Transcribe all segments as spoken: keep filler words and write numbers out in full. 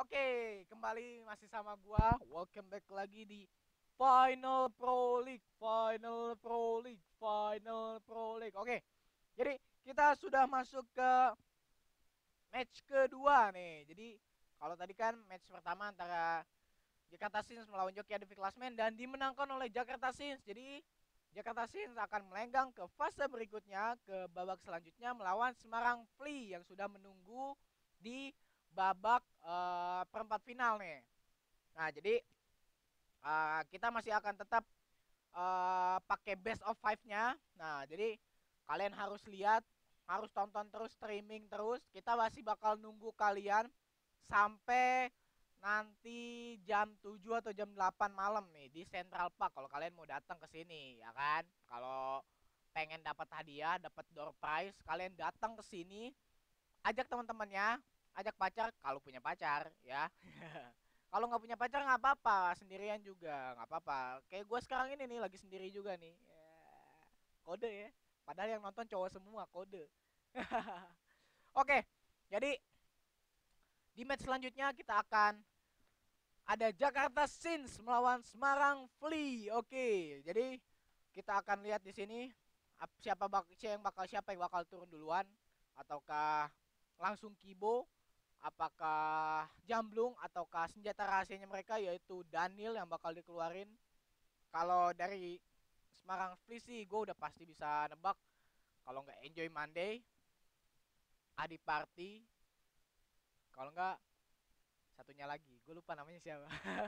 Oke, kembali masih sama gua. Welcome back lagi di Final Pro League, Final Pro League, Final Pro League. Oke, jadi kita sudah masuk ke match kedua nih. Jadi kalau tadi kan match pertama antara Jakarta Sins melawan Jockey Adi Klasmen dan dimenangkan oleh Jakarta Sins. Jadi Jakarta Sins akan melenggang ke fase berikutnya, ke babak selanjutnya melawan Semarang Fli yang sudah menunggu di babak uh, perempat final nih. Nah, jadi uh, kita masih akan tetap uh, pakai best of five-nya. Nah, jadi kalian harus lihat, harus tonton terus, streaming terus. Kita masih bakal nunggu kalian sampai nanti jam tujuh atau jam delapan malam nih di Central Park kalau kalian mau datang ke sini, ya kan? Kalau pengen dapat hadiah, dapat door prize, kalian datang ke sini, ajak teman-temannya, ajak pacar kalau punya pacar, ya. Kalau nggak punya pacar nggak apa-apa, sendirian juga nggak apa-apa. Kayak gue sekarang ini nih lagi sendiri juga nih. Ya, kode ya. Padahal yang nonton cowok semua, kode. Oke, jadi di match selanjutnya kita akan ada Jakarta Sins melawan Semarang Fli. Oke, jadi kita akan lihat di sini siapa bak siapa yang bakal siapa yang bakal turun duluan, ataukah langsung Kibo, apakah Jamblung, ataukah senjata rahasianya mereka yaitu Daniel yang bakal dikeluarin. Kalau dari Semarang Fli sih gue udah pasti bisa nebak. Kalau nggak Enjoy Monday, Adi Party, kalau nggak satunya lagi gue lupa namanya siapa.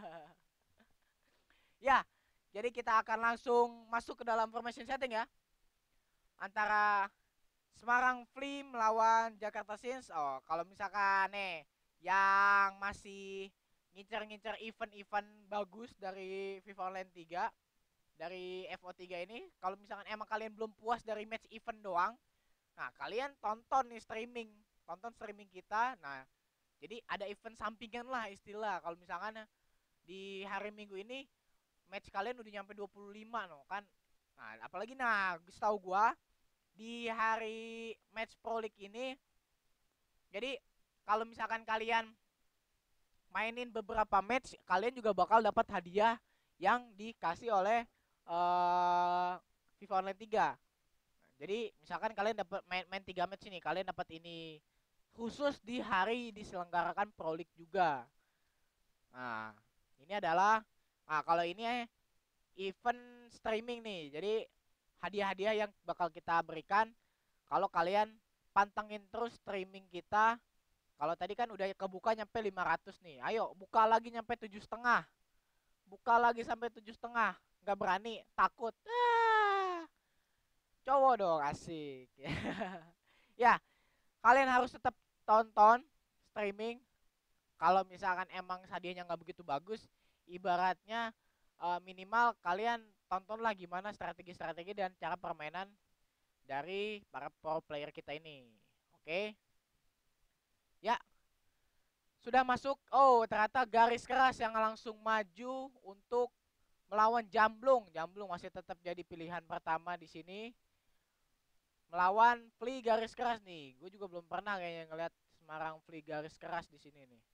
Ya, jadi kita akan langsung masuk ke dalam formation setting ya. Antara Semarang Fli melawan Jakarta Sins. Oh, kalau misalkan nih yang masih ngincer-ngincer event-event bagus dari FIFA Online tiga, dari F O tiga ini, kalau misalkan emang kalian belum puas dari match event doang, nah kalian tonton nih streaming, tonton streaming kita. Nah, jadi ada event sampingan lah istilah. Kalau misalkan di hari Minggu ini match kalian udah nyampe dua puluh lima no kan. Nah, apalagi nah, setahu gua di hari match Pro League ini, jadi kalau misalkan kalian mainin beberapa match, kalian juga bakal dapat hadiah yang dikasih oleh uh, FIFA Online tiga. Jadi misalkan kalian dapat main, main tiga match ini, kalian dapat ini khusus di hari diselenggarakan Pro League juga. Nah, ini adalah, nah kalau ini event streaming nih. Jadi hadiah-hadiah yang bakal kita berikan kalau kalian pantengin terus streaming kita. Kalau tadi kan udah kebuka nyampe lima ratus nih. Ayo buka lagi nyampe tujuh setengah. Buka lagi sampai tujuh setengah. Nggak berani, takut. Ah, cowok dong, asik. Ya, kalian harus tetap tonton streaming. Kalau misalkan emang hadiahnya nggak begitu bagus, ibaratnya uh, minimal kalian tontonlah gimana strategi-strategi dan cara permainan dari para pro player kita ini. Oke. Ya, sudah masuk. Oh, ternyata garis keras yang langsung maju untuk melawan Jamblung. Jamblung masih tetap jadi pilihan pertama di sini. Melawan Fli garis keras nih. Gue juga belum pernah kayaknya ngeliat Semarang Fli garis keras di sini nih.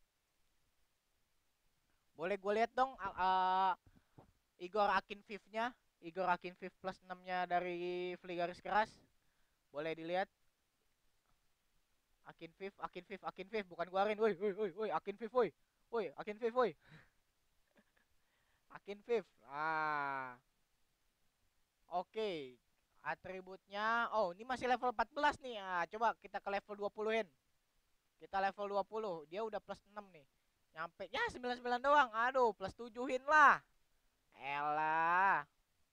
Boleh gue lihat dong uh, Igor Akin Viv-nya. Igor Akin Viv plus enam-nya dari Fli garis keras. Boleh dilihat. Akin Viv, Akin Viv, Akin Viv, bukan guarin, woi, woi, woi, woi, Akin Viv, woi, woi, Akin Viv, woi, Akin Viv, ah, oke, okay. Atributnya, oh ini masih level empat belas nih, ah, coba kita ke level dua puluhin, kita level dua puluh, dia udah plus enam nih, nyampe, ya sembilan puluh sembilan doang, aduh, plus tujuhin lah, elah,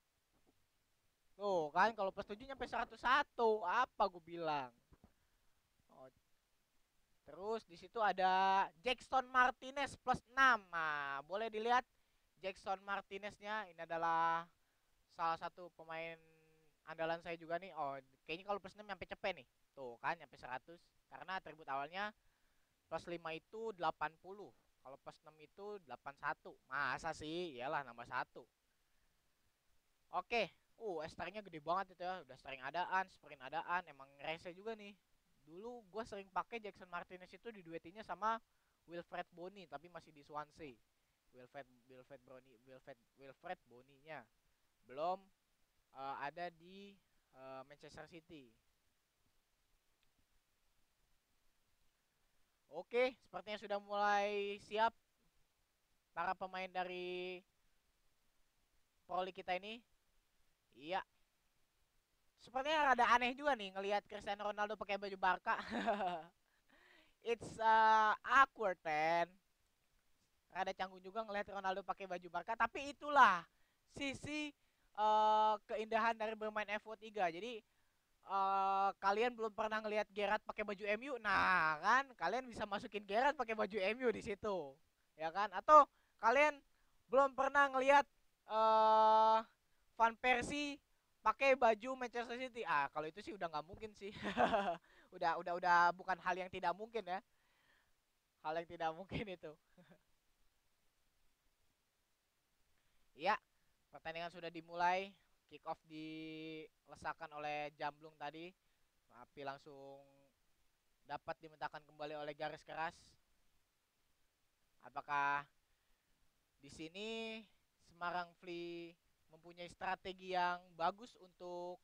tuh kan, kalau plus tujuh nyampe seratus satu, apa gue bilang. Oh, terus di situ ada Jackson Martinez plus enam. Nah, boleh dilihat Jackson Martineznya, ini adalah salah satu pemain andalan saya juga nih. Oh, kayaknya kalau plus enam nyampe cepet nih. Tuh kan nyampe seratus karena atribut awalnya plus lima itu delapan puluh. Kalau plus enam itu delapan puluh satu. Masa sih? Iyalah nambah satu. Oke. Uh, S-nya gede banget itu ya. Udah sering adaan, sprint adaan, emang rese juga nih. Dulu gue sering pakai Jackson Martinez itu diduetinnya sama Wilfred Bony, tapi masih di Swansea. Wilfred Wilfred Bony Wilfred Wilfred Bony-nya belum uh, ada di uh, Manchester City. Oke, sepertinya sudah mulai siap para pemain dari Pro League kita ini. Iya. Sepertinya rada aneh juga nih ngelihat Cristiano Ronaldo pakai baju Barca. It's uh, awkward, man. Rada canggung juga ngelihat Ronaldo pakai baju Barca, tapi itulah sisi uh, keindahan dari bermain F O tiga. Jadi uh, kalian belum pernah ngelihat Gerrard pakai baju M U, nah kan kalian bisa masukin Gerrard pakai baju M U di situ, ya kan? Atau kalian belum pernah ngelihat uh, Van Persie pakai baju Manchester City, ah kalau itu sih udah nggak mungkin sih. udah udah udah bukan hal yang tidak mungkin ya, hal yang tidak mungkin itu. Ya, pertandingan sudah dimulai. Kick off dilesakan oleh Jamblung tadi, tapi langsung dapat dimentahkan kembali oleh garis keras. Apakah di sini Semarang Fli mempunyai strategi yang bagus untuk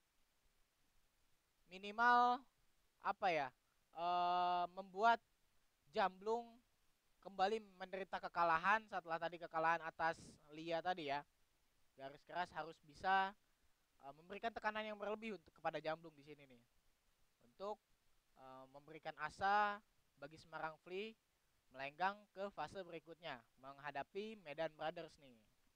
minimal apa ya, uh, membuat Jamblung kembali menderita kekalahan setelah tadi kekalahan atas Lia tadi ya. Garis keras harus bisa uh, memberikan tekanan yang berlebih untuk kepada Jamblung di sini nih, untuk uh, memberikan asa bagi Semarang Fli melenggang ke fase berikutnya menghadapi Medan Brothers nih.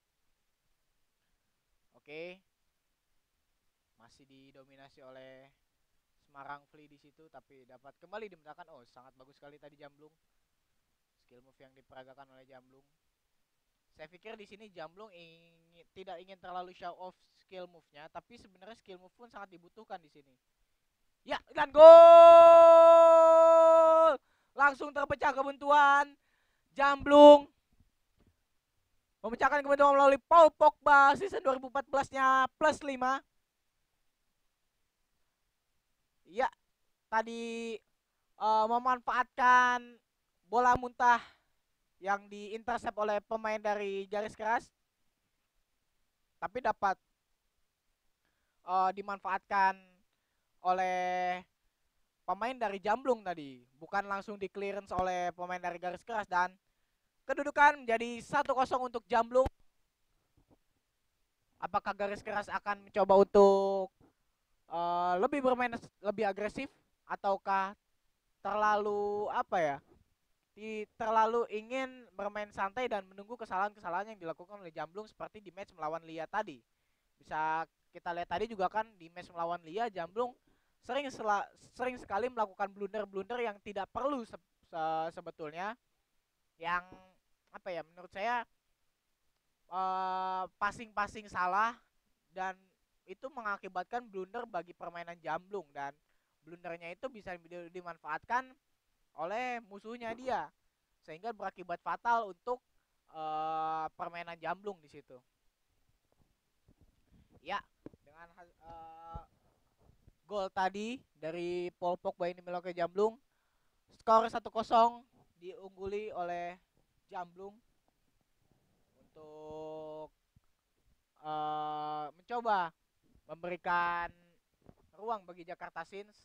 Oke, masih didominasi oleh Semarang Fli di situ, tapi dapat kembali dimentahkan. Oh, sangat bagus sekali tadi Jamblung, skill move yang diperagakan oleh Jamblung. Saya pikir di sini Jamblung ingin, tidak ingin terlalu show off skill move-nya, tapi sebenarnya skill move pun sangat dibutuhkan di sini. Ya, dan gol! Langsung terpecah kebuntuan. Jamblung memecahkan kebuntuan melalui Paul Pogba season dua ribu empat belas-nya plus lima. Ya, tadi uh, memanfaatkan bola muntah yang diintercept oleh pemain dari garis keras, tapi dapat uh, dimanfaatkan oleh pemain dari Jamblung tadi, bukan langsung di clearance oleh pemain dari garis keras, dan kedudukan menjadi satu kosong untuk Jamblung. Apakah garis keras akan mencoba untuk uh, lebih bermain lebih agresif, ataukah terlalu apa ya, di, terlalu ingin bermain santai dan menunggu kesalahan-kesalahan yang dilakukan oleh Jamblung seperti di match melawan Lia tadi. Bisa kita lihat tadi juga kan di match melawan Lia, Jamblung sering sela, sering sekali melakukan blunder-blunder yang tidak perlu se, se, sebetulnya, yang apa ya, menurut saya passing-passing uh, salah, dan itu mengakibatkan blunder bagi permainan Jamblung, dan blundernya itu bisa dimanfaatkan oleh musuhnya dia, sehingga berakibat fatal untuk uh, permainan Jamblung di situ. Ya, dengan uh, gol tadi dari Paul Pogba ini melukai Jamblung, skor satu kosong diungguli oleh Jamblung untuk uh, mencoba memberikan ruang bagi Jakarta Sins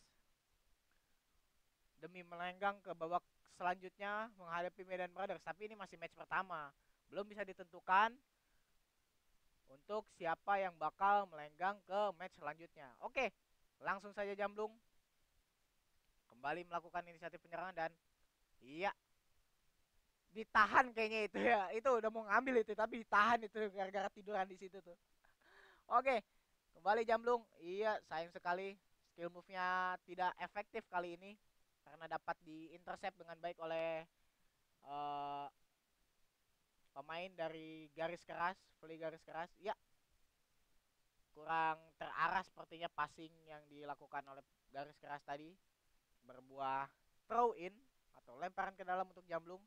demi melenggang ke babak selanjutnya menghadapi Medan Brothers. Tapi ini masih match pertama, belum bisa ditentukan untuk siapa yang bakal melenggang ke match selanjutnya. Oke, langsung saja Jamblung kembali melakukan inisiatif penyerangan, dan iya, ditahan kayaknya itu ya. Itu udah mau ngambil itu, tapi ditahan itu gara-gara tiduran di situ tuh. Oke, kembali Jamblung. Iya, sayang sekali skill move-nya tidak efektif kali ini karena dapat di-intercept dengan baik oleh uh, pemain dari garis keras, Fli garis keras. Ya, kurang terarah sepertinya passing yang dilakukan oleh garis keras tadi, berbuah throw in atau lemparan ke dalam untuk Jamblung.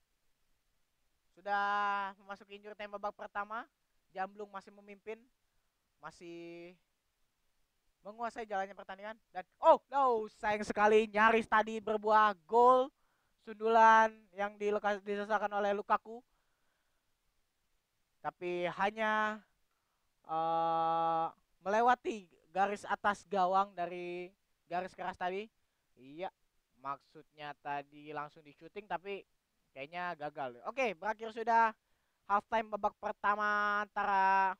Sudah memasuki injury time babak pertama, Jamblung masih memimpin, masih menguasai jalannya pertandingan, dan oh no, sayang sekali nyaris tadi berbuah gol. sundulan yang diselesaikan oleh Lukaku, tapi hanya uh, melewati garis atas gawang dari garis keras tadi. Iya, maksudnya tadi langsung di shooting tapi kayaknya gagal. Oke, berakhir sudah halftime babak pertama antara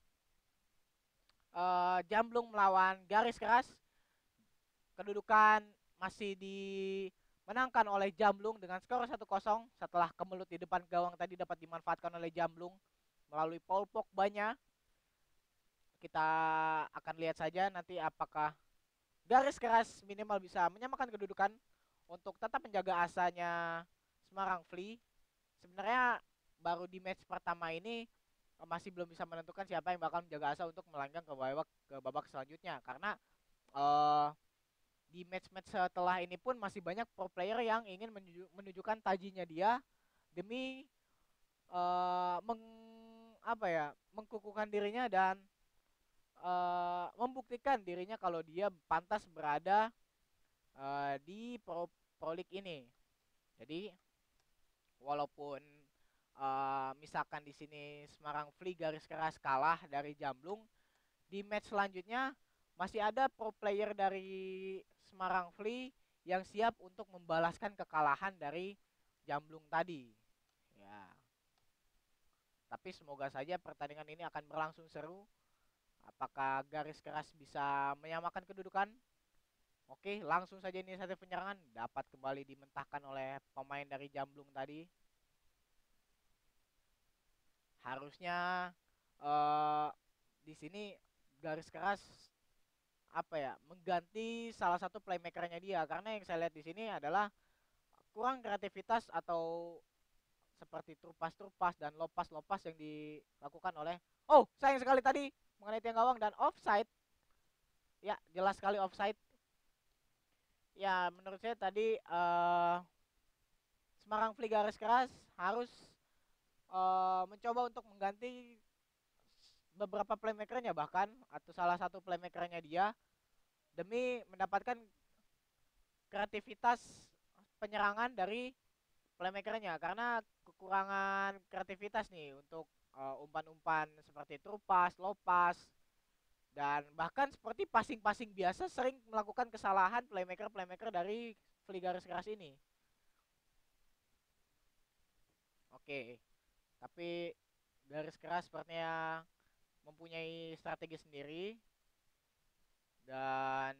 uh, Jamblung melawan garis keras. Kedudukan masih dimenangkan oleh Jamblung dengan skor satu kosong setelah kemelut di depan gawang tadi dapat dimanfaatkan oleh Jamblung melalui Paul Pogba-nya. Kita akan lihat saja nanti apakah garis keras minimal bisa menyamakan kedudukan untuk tetap menjaga asanya Semarang Flee. Sebenarnya baru di match pertama ini masih belum bisa menentukan siapa yang bakal menjaga asa untuk melangkah ke babak ke babak selanjutnya, karena uh, di match-match setelah ini pun masih banyak pro player yang ingin menuju, menunjukkan tajinya dia demi uh, meng apa ya mengkukuhkan dirinya dan uh, membuktikan dirinya kalau dia pantas berada uh, di pro, pro league ini. Jadi walaupun uh, misalkan di sini Semarang Flee garis keras kalah dari Jamblung, di match selanjutnya masih ada pro player dari Semarang Flee yang siap untuk membalaskan kekalahan dari Jamblung tadi. Ya. Tapi semoga saja pertandingan ini akan berlangsung seru. Apakah garis keras bisa menyamakan kedudukan? Oke, langsung saja inisiatif penyerangan dapat kembali dimentahkan oleh pemain dari Jamblung tadi. Harusnya uh, di sini garis keras apa ya mengganti salah satu playmakernya dia, karena yang saya lihat di sini adalah kurang kreativitas atau seperti trupas-trupas dan lopas-lopas yang dilakukan oleh oh sayang sekali tadi mengenai tiang gawang dan offside. Ya jelas sekali offside. Ya menurut saya tadi uh, Semarang Flee garis keras harus uh, mencoba untuk mengganti beberapa playmakernya bahkan atau salah satu playmakernya dia demi mendapatkan kreativitas penyerangan dari playmakernya, karena kekurangan kreativitas nih untuk uh, umpan-umpan seperti trupas, lopas, dan bahkan seperti passing-passing biasa sering melakukan kesalahan playmaker-playmaker dari Flee garis keras ini. Oke, tapi garis keras sepertinya mempunyai strategi sendiri dan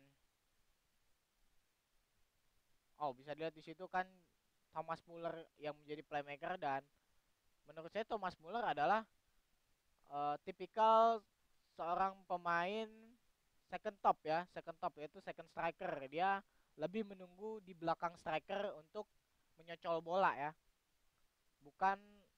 oh bisa dilihat di situ kan Thomas Muller yang menjadi playmaker, dan menurut saya Thomas Muller adalah uh, tipikal seorang pemain second top ya, second top yaitu second striker. Dia lebih menunggu di belakang striker untuk menyocol bola ya. Bukan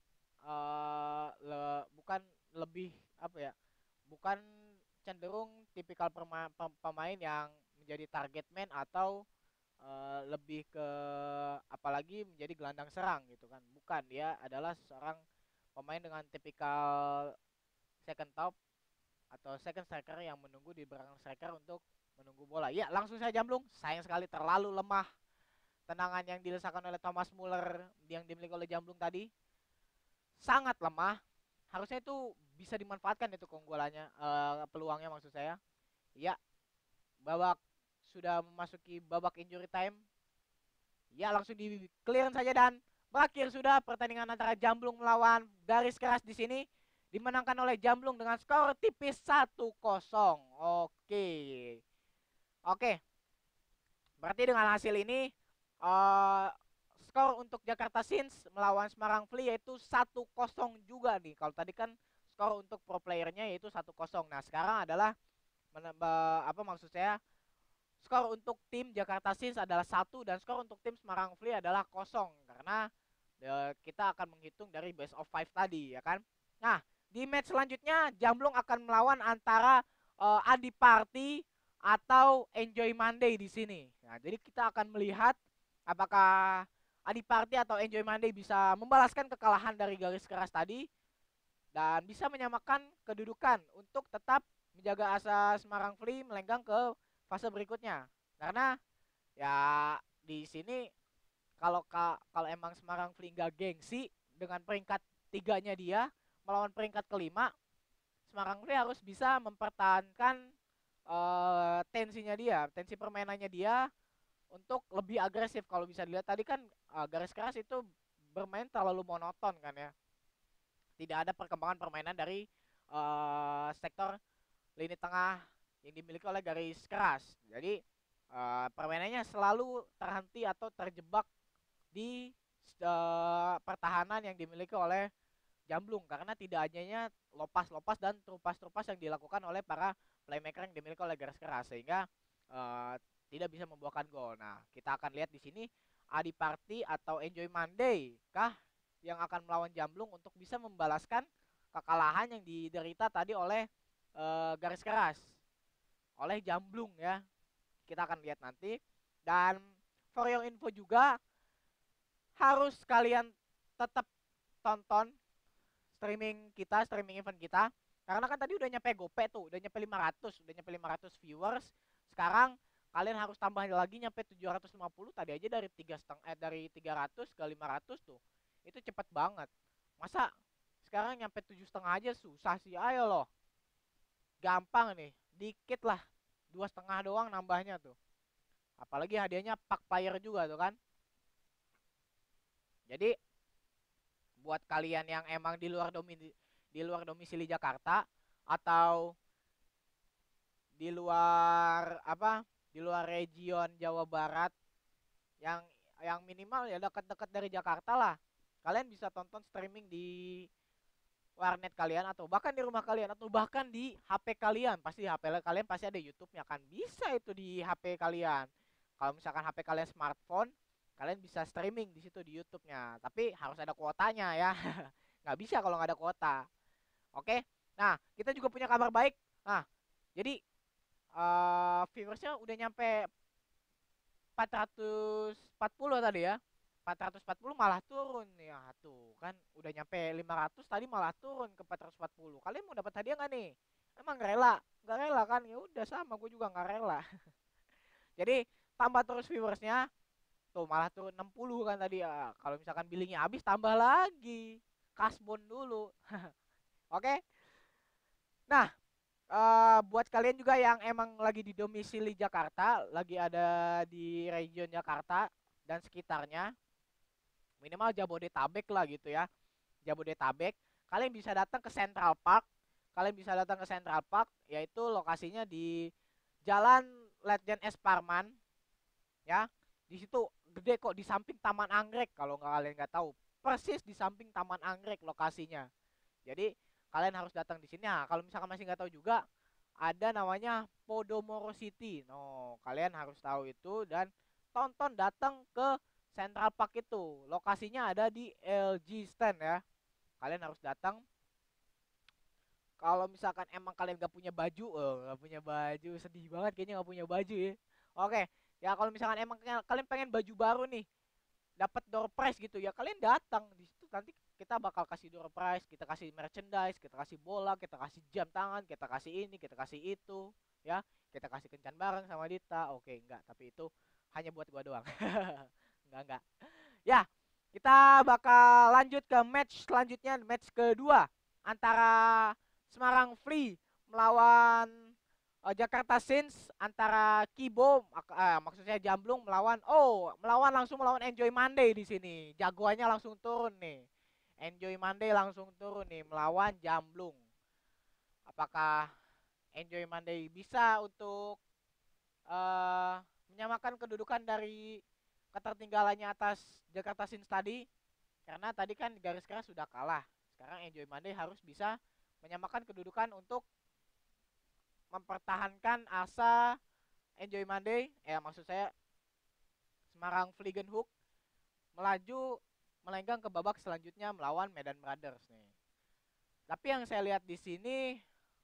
uh, le, bukan lebih apa ya? Bukan cenderung tipikal pemain yang menjadi target man atau uh, lebih ke apalagi menjadi gelandang serang gitu kan. Bukan, dia adalah seorang pemain dengan tipikal second top atau second striker yang menunggu di belakang striker untuk menunggu bola. Ya, langsung saja Jamblung. Sayang sekali terlalu lemah tendangan yang dilesakan oleh Thomas Muller yang dimiliki oleh Jamblung tadi. Sangat lemah. Harusnya itu bisa dimanfaatkan itu keunggulannya, uh, peluangnya maksud saya. Ya, babak sudah memasuki babak injury time. Ya, langsung di clear saja dan berakhir sudah pertandingan antara Jamblung melawan garis keras di sini. Dimenangkan oleh Jamblung dengan skor tipis satu kosong. Oke. Oke. Berarti dengan hasil ini uh, skor untuk Jakarta Sins melawan Semarang Flee yaitu satu kosong juga nih. Kalau tadi kan skor untuk pro playernya yaitu satu kosong. Nah, sekarang adalah menambah apa maksud saya? Skor untuk tim Jakarta Sins adalah satu dan skor untuk tim Semarang Flee adalah kosong, karena uh, kita akan menghitung dari best of five tadi ya kan. Nah, di match selanjutnya Jamblung akan melawan antara uh, Adi Party atau Enjoy Monday di sini. Nah, jadi kita akan melihat apakah Adi Party atau Enjoy Monday bisa membalaskan kekalahan dari garis keras tadi dan bisa menyamakan kedudukan untuk tetap menjaga asa Semarang Flee melenggang ke fase berikutnya. Karena ya di sini kalau kalau emang Semarang Fli nggak gengsi dengan peringkat tiganya dia melawan peringkat kelima, Semarang Fli harus bisa mempertahankan uh, tensinya dia, tensi permainannya dia untuk lebih agresif. Kalau bisa dilihat tadi kan uh, garis keras itu bermain terlalu monoton kan ya. Tidak ada perkembangan permainan dari uh, sektor lini tengah yang dimiliki oleh garis keras. Jadi uh, permainannya selalu terhenti atau terjebak di uh, pertahanan yang dimiliki oleh Jamblung karena tidak adanya lopas-lopas dan terupas-terupas yang dilakukan oleh para playmaker yang dimiliki oleh garis keras sehingga uh, tidak bisa membuahkan gol. Nah, kita akan lihat di sini Adi Party atau Enjoy Monday kah yang akan melawan Jamblung untuk bisa membalaskan kekalahan yang diderita tadi oleh uh, garis keras, oleh Jamblung ya. Kita akan lihat nanti. Dan for your info juga harus kalian tetap tonton streaming kita, streaming event kita. Karena kan tadi udah nyampe gope tuh, udah nyampe lima ratus, udah nyampe lima ratus viewers. Sekarang kalian harus tambah lagi nyampe tujuh ratus lima puluh. Tadi aja dari tiga setengah eh, dari tiga ratus ke lima ratus tuh. Itu cepet banget. Masa sekarang nyampe tujuh setengah aja susah sih. Ayo loh. Gampang nih, dikit lah. Dua setengah doang nambahnya tuh. Apalagi hadiahnya pack player juga tuh kan. Jadi buat kalian yang emang di luar domisili di luar domisili Jakarta atau di luar apa di luar region Jawa Barat yang yang minimal ya dekat-dekat dari Jakarta lah, kalian bisa tonton streaming di warnet kalian atau bahkan di rumah kalian atau bahkan di H P kalian. Pasti H P kalian pasti ada YouTube-nya kan, bisa itu di H P kalian. Kalau misalkan H P kalian smartphone, kalian bisa streaming di situ di YouTube-nya, tapi harus ada kuotanya ya. Nggak bisa kalau nggak ada kuota. Oke, nah kita juga punya kabar baik. Nah, jadi uh, viewersnya udah nyampe empat ratus empat puluh tadi ya. empat ratus empat puluh malah turun ya tuh kan, udah nyampe lima ratus tadi malah turun ke empat ratus empat puluh. Kalian mau dapat hadiah nggak nih? Emang rela? Nggak rela kan? Ya udah sama, gue juga nggak rela. Jadi tambah terus viewersnya. Tuh malah turun enam puluh kan tadi ya. Kalau misalkan billingnya habis tambah lagi. Kasbon dulu. Oke. Nah, uh, buat kalian juga yang emang lagi di domisili Jakarta, lagi ada di region Jakarta dan sekitarnya, minimal Jabodetabek lah gitu ya. Jabodetabek, kalian bisa datang ke Central Park. Kalian bisa datang ke Central Park, yaitu lokasinya di Jalan Letjen S. Parman. Ya, di situ gede kok, di samping Taman Anggrek. Kalau nggak kalian nggak tahu, persis di samping Taman Anggrek lokasinya. Jadi kalian harus datang di sini. Nah, kalau misalkan masih nggak tahu juga, ada namanya Podomoro City. No, kalian harus tahu itu dan tonton, datang ke Central Park itu. Lokasinya ada di L G Stand ya. Kalian harus datang. Kalau misalkan emang kalian nggak punya baju, oh nggak punya baju, sedih banget kayaknya nggak punya baju ya. Oke, ya kalau misalkan emang kalian pengen baju baru nih, dapat door prize gitu ya, kalian datang di situ, nanti kita bakal kasih door prize, kita kasih merchandise, kita kasih bola, kita kasih jam tangan, kita kasih ini, kita kasih itu ya, kita kasih kencan bareng sama Dita. Oke, enggak, tapi itu hanya buat gua doang. Enggak, enggak ya. Kita bakal lanjut ke match selanjutnya, match kedua antara Semarang Fli melawan uh, Jakarta Saints, antara Kibo uh, maksudnya Jamblung melawan oh melawan langsung melawan Enjoy Monday di sini. Jagoannya langsung turun nih. Enjoy Monday langsung turun nih melawan Jamblung. Apakah Enjoy Monday bisa untuk uh, menyamakan kedudukan dari ketertinggalannya atas Jakarta Saints tadi? Karena tadi kan garis keras sudah kalah. Sekarang Enjoy Monday harus bisa menyamakan kedudukan untuk mempertahankan asa Enjoy Monday, ya maksud saya Semarang Vliegen-Hoek melaju melenggang ke babak selanjutnya melawan Medan Brothers nih. Tapi yang saya lihat di sini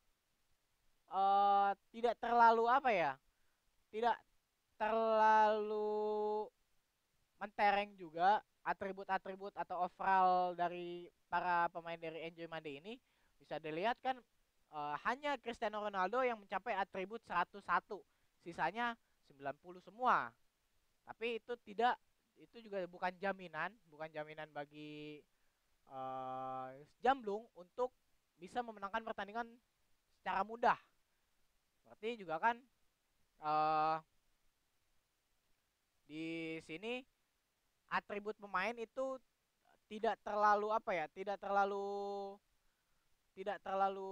uh, tidak terlalu apa ya, tidak terlalu mentereng juga atribut-atribut atau overall dari para pemain dari Enjoy Monday ini. Bisa dilihat kan uh, hanya Cristiano Ronaldo yang mencapai atribut seratus satu, sisanya sembilan puluh semua. Tapi itu tidak itu juga bukan jaminan, bukan jaminan bagi uh, Jamblung untuk bisa memenangkan pertandingan secara mudah. Berarti juga kan uh, di sini atribut pemain itu tidak terlalu apa ya, tidak terlalu tidak terlalu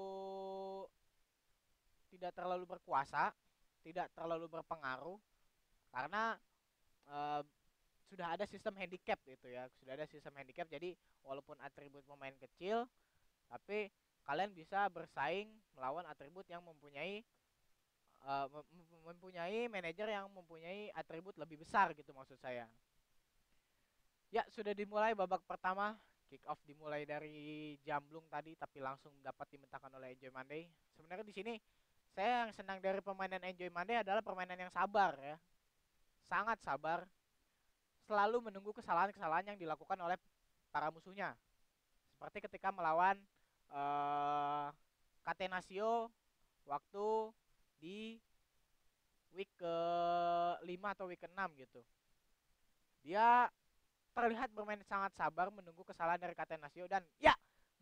tidak terlalu berkuasa, tidak terlalu berpengaruh karena uh, sudah ada sistem handicap gitu ya, sudah ada sistem handicap. Jadi walaupun atribut pemain kecil, tapi kalian bisa bersaing melawan atribut yang mempunyai uh, mempunyai manajer yang mempunyai atribut lebih besar gitu maksud saya. Ya, sudah dimulai babak pertama. Kick off dimulai dari Jamblung tadi, tapi langsung dapat dimentahkan oleh Enjoy Monday. Sebenarnya di sini saya yang senang dari permainan Enjoy Monday adalah permainan yang sabar ya. Sangat sabar. Selalu menunggu kesalahan-kesalahan yang dilakukan oleh para musuhnya. Seperti ketika melawan uh, Catenaccio waktu di week ke lima atau week ke enam gitu. Dia terlihat bermain sangat sabar menunggu kesalahan dari Catenaccio dan ya,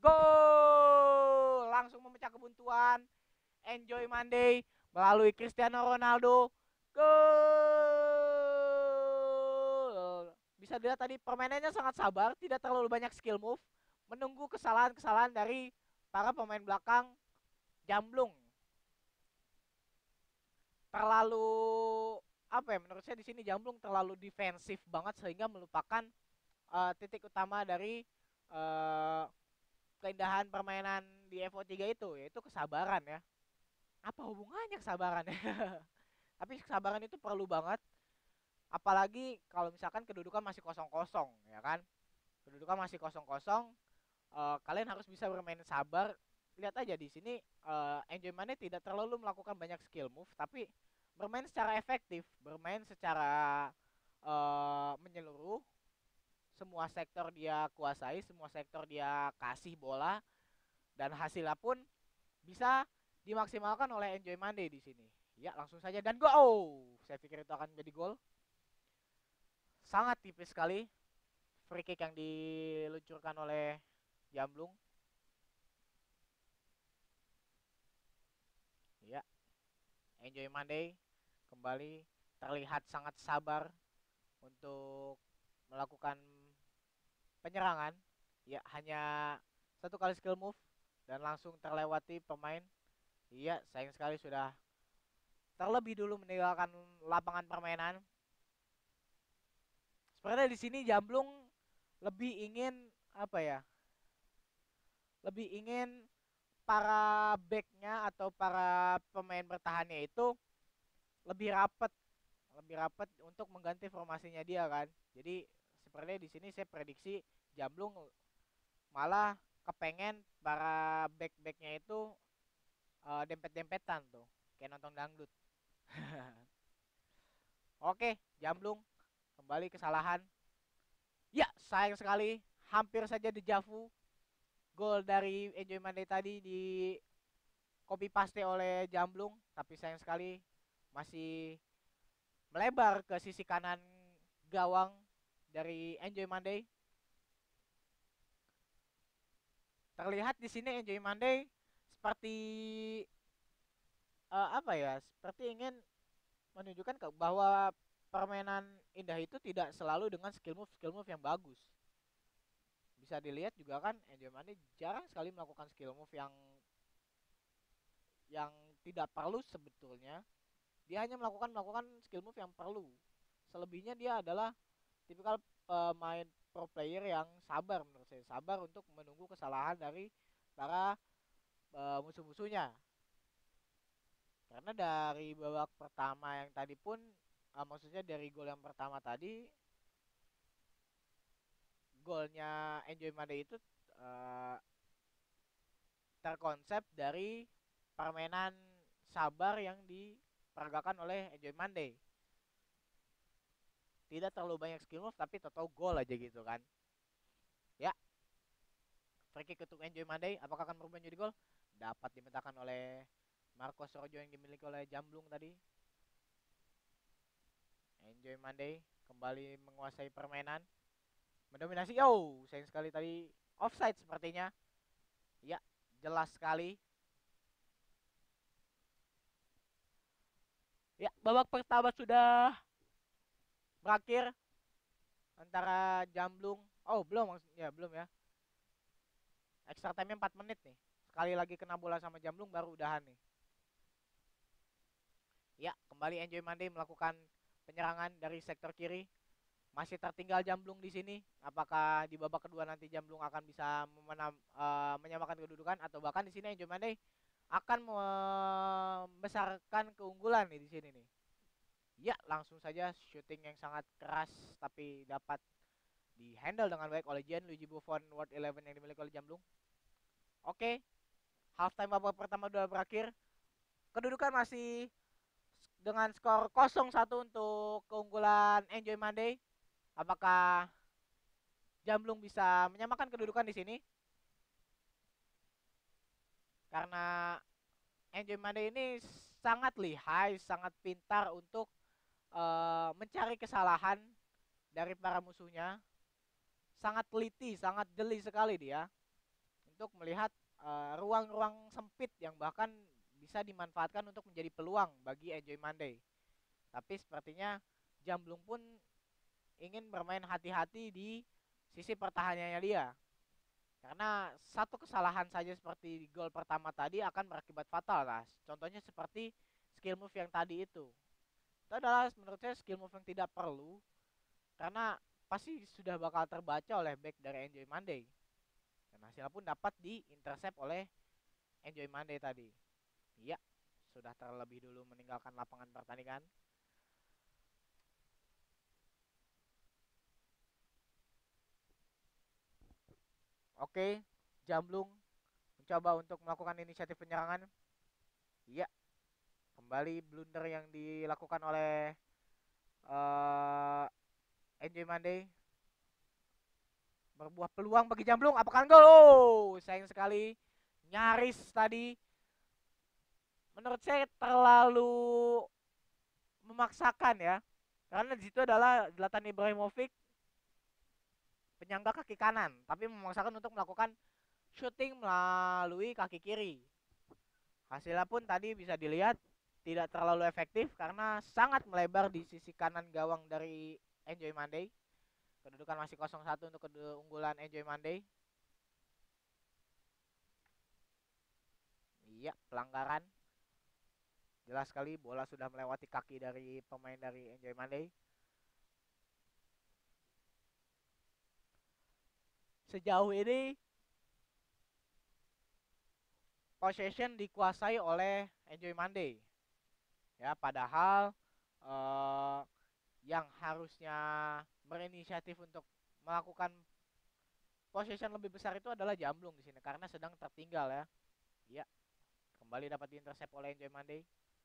gol! Langsung memecah kebuntuan. Enjoy Monday melalui Cristiano Ronaldo. Gol! Bisa dilihat tadi permainannya sangat sabar, tidak terlalu banyak skill move, menunggu kesalahan-kesalahan dari para pemain belakang Jamblung. Terlalu apa ya, menurut saya di sini Jamblung terlalu defensif banget sehingga melupakan uh, titik utama dari uh, keindahan permainan di F O tiga itu, yaitu kesabaran ya. Apa hubungannya kesabaran ya? Tapi kesabaran itu perlu banget, apalagi kalau misalkan kedudukan masih kosong-kosong ya kan. Kedudukan masih kosong-kosong, uh, kalian harus bisa bermain sabar. Lihat aja di sini uh, Enjoy Monday tidak terlalu melakukan banyak skill move, tapi bermain secara efektif, bermain secara uh, menyeluruh. Semua sektor dia kuasai, semua sektor dia kasih bola, dan hasilnya pun bisa dimaksimalkan oleh Enjoy Monday di sini. Ya, langsung saja dan go. Oh, saya pikir itu akan menjadi gol. Sangat tipis sekali free kick yang diluncurkan oleh Jamblung. Ya, Enjoy Monday kembali terlihat sangat sabar untuk melakukan penyerangan. Ya, hanya satu kali skill move dan langsung terlewati pemain. Iya, sayang sekali sudah terlebih dulu meninggalkan lapangan permainan. Sepertinya di sini Jamblung lebih ingin apa ya? Lebih ingin para backnya atau para pemain bertahannya itu lebih rapat, lebih rapat untuk mengganti formasinya dia kan. Jadi sepertinya di sini saya prediksi Jamblung malah kepengen para back-backnya itu uh, dempet-dempetan tuh, kayak nonton dangdut. Oke, Jamblung kembali kesalahan. Ya, sayang sekali, hampir saja dejavu. Gol dari Enjoy Monday tadi di copy paste oleh Jamblung, tapi sayang sekali masih melebar ke sisi kanan gawang dari Enjoy Monday. Terlihat di sini Enjoy Monday seperti uh, apa ya? Seperti ingin menunjukkan ke bahwa permainan indah itu tidak selalu dengan skill move skill move yang bagus. Bisa dilihat juga kan Enjoy Monday jarang sekali melakukan skill move yang yang tidak perlu sebetulnya. Dia hanya melakukan melakukan skill move yang perlu. Selebihnya dia adalah tipikal pemain pro player yang sabar menurut saya, sabar untuk menunggu kesalahan dari para uh, musuh-musuhnya. Karena dari babak pertama yang tadi pun uh, maksudnya dari gol yang pertama tadi, golnya Enjoy Monday itu uh, terkonsep dari permainan sabar yang diperagakan oleh Enjoy Monday. Tidak terlalu banyak skill move tapi total gol aja gitu kan. Ya, free kick untuk Enjoy Monday, apakah akan berubah menjadi gol? Dapat dimentahkan oleh Marcos Rojo yang dimiliki oleh Jamblung tadi. Enjoy Monday kembali menguasai permainan, mendominasi. Oh, sayang sekali tadi offside sepertinya. Ya, jelas sekali. Ya, babak pertama sudah berakhir antara Jamblung. Oh, belum ya, belum ya. Extra time-nya empat menit nih. Sekali lagi kena bola sama Jamblung baru udahan nih. Ya, kembali Enjoy Monday melakukan penyerangan dari sektor kiri. Masih tertinggal Jamblung di sini. Apakah di babak kedua nanti Jamblung akan bisa memenam, uh, menyamakan kedudukan atau bahkan di sini Enjoy Monday akan membesarkan keunggulan nih di sini nih. Ya, langsung saja shooting yang sangat keras tapi dapat di handle dengan baik oleh Gianluigi Buffon World eleven yang dimiliki oleh Jamblung. Oke, halftime babak pertama sudah berakhir. Kedudukan masih dengan skor nol satu untuk keunggulan Enjoy Monday. Apakah Jamblung bisa menyamakan kedudukan di sini? Karena Enjoy Monday ini sangat lihai, sangat pintar untuk uh, mencari kesalahan dari para musuhnya. Sangat teliti, sangat jeli sekali dia untuk melihat ruang-ruang uh, sempit yang bahkan bisa dimanfaatkan untuk menjadi peluang bagi Enjoy Monday. Tapi sepertinya Jamblung pun ingin bermain hati-hati di sisi pertahanannya dia. Karena satu kesalahan saja seperti gol pertama tadi akan berakibat fatal lah. Contohnya seperti skill move yang tadi itu. Itu adalah menurut saya skill move yang tidak perlu. Karena pasti sudah bakal terbaca oleh back dari Enjoy Monday. Dan hasilnya pun dapat di intercept oleh Enjoy Monday tadi. Iya, sudah terlebih dulu meninggalkan lapangan pertandingan. Oke, Jamblung mencoba untuk melakukan inisiatif penyerangan. Iya, kembali blunder yang dilakukan oleh uh, Enjoy Monday. Berbuah peluang bagi Jamblung. Apakah gol? Oh, sayang sekali. Nyaris tadi. Menurut saya terlalu memaksakan ya. Karena di situ adalah Zlatan Ibrahimovic penyangga kaki kanan, tapi memaksakan untuk melakukan shooting melalui kaki kiri. Hasilnya pun tadi bisa dilihat tidak terlalu efektif karena sangat melebar di sisi kanan gawang dari Enjoy Monday. Kedudukan masih nol satu untuk keunggulan Enjoy Monday. Iya, pelanggaran. Jelas sekali bola sudah melewati kaki dari pemain dari Enjoy Monday. Sejauh ini possession dikuasai oleh Enjoy Monday. Ya, padahal uh, yang harusnya berinisiatif untuk melakukan possession lebih besar itu adalah Jamblung di sini karena sedang tertinggal ya. Iya. Kembali dapat diintercept oleh Enjoy Monday.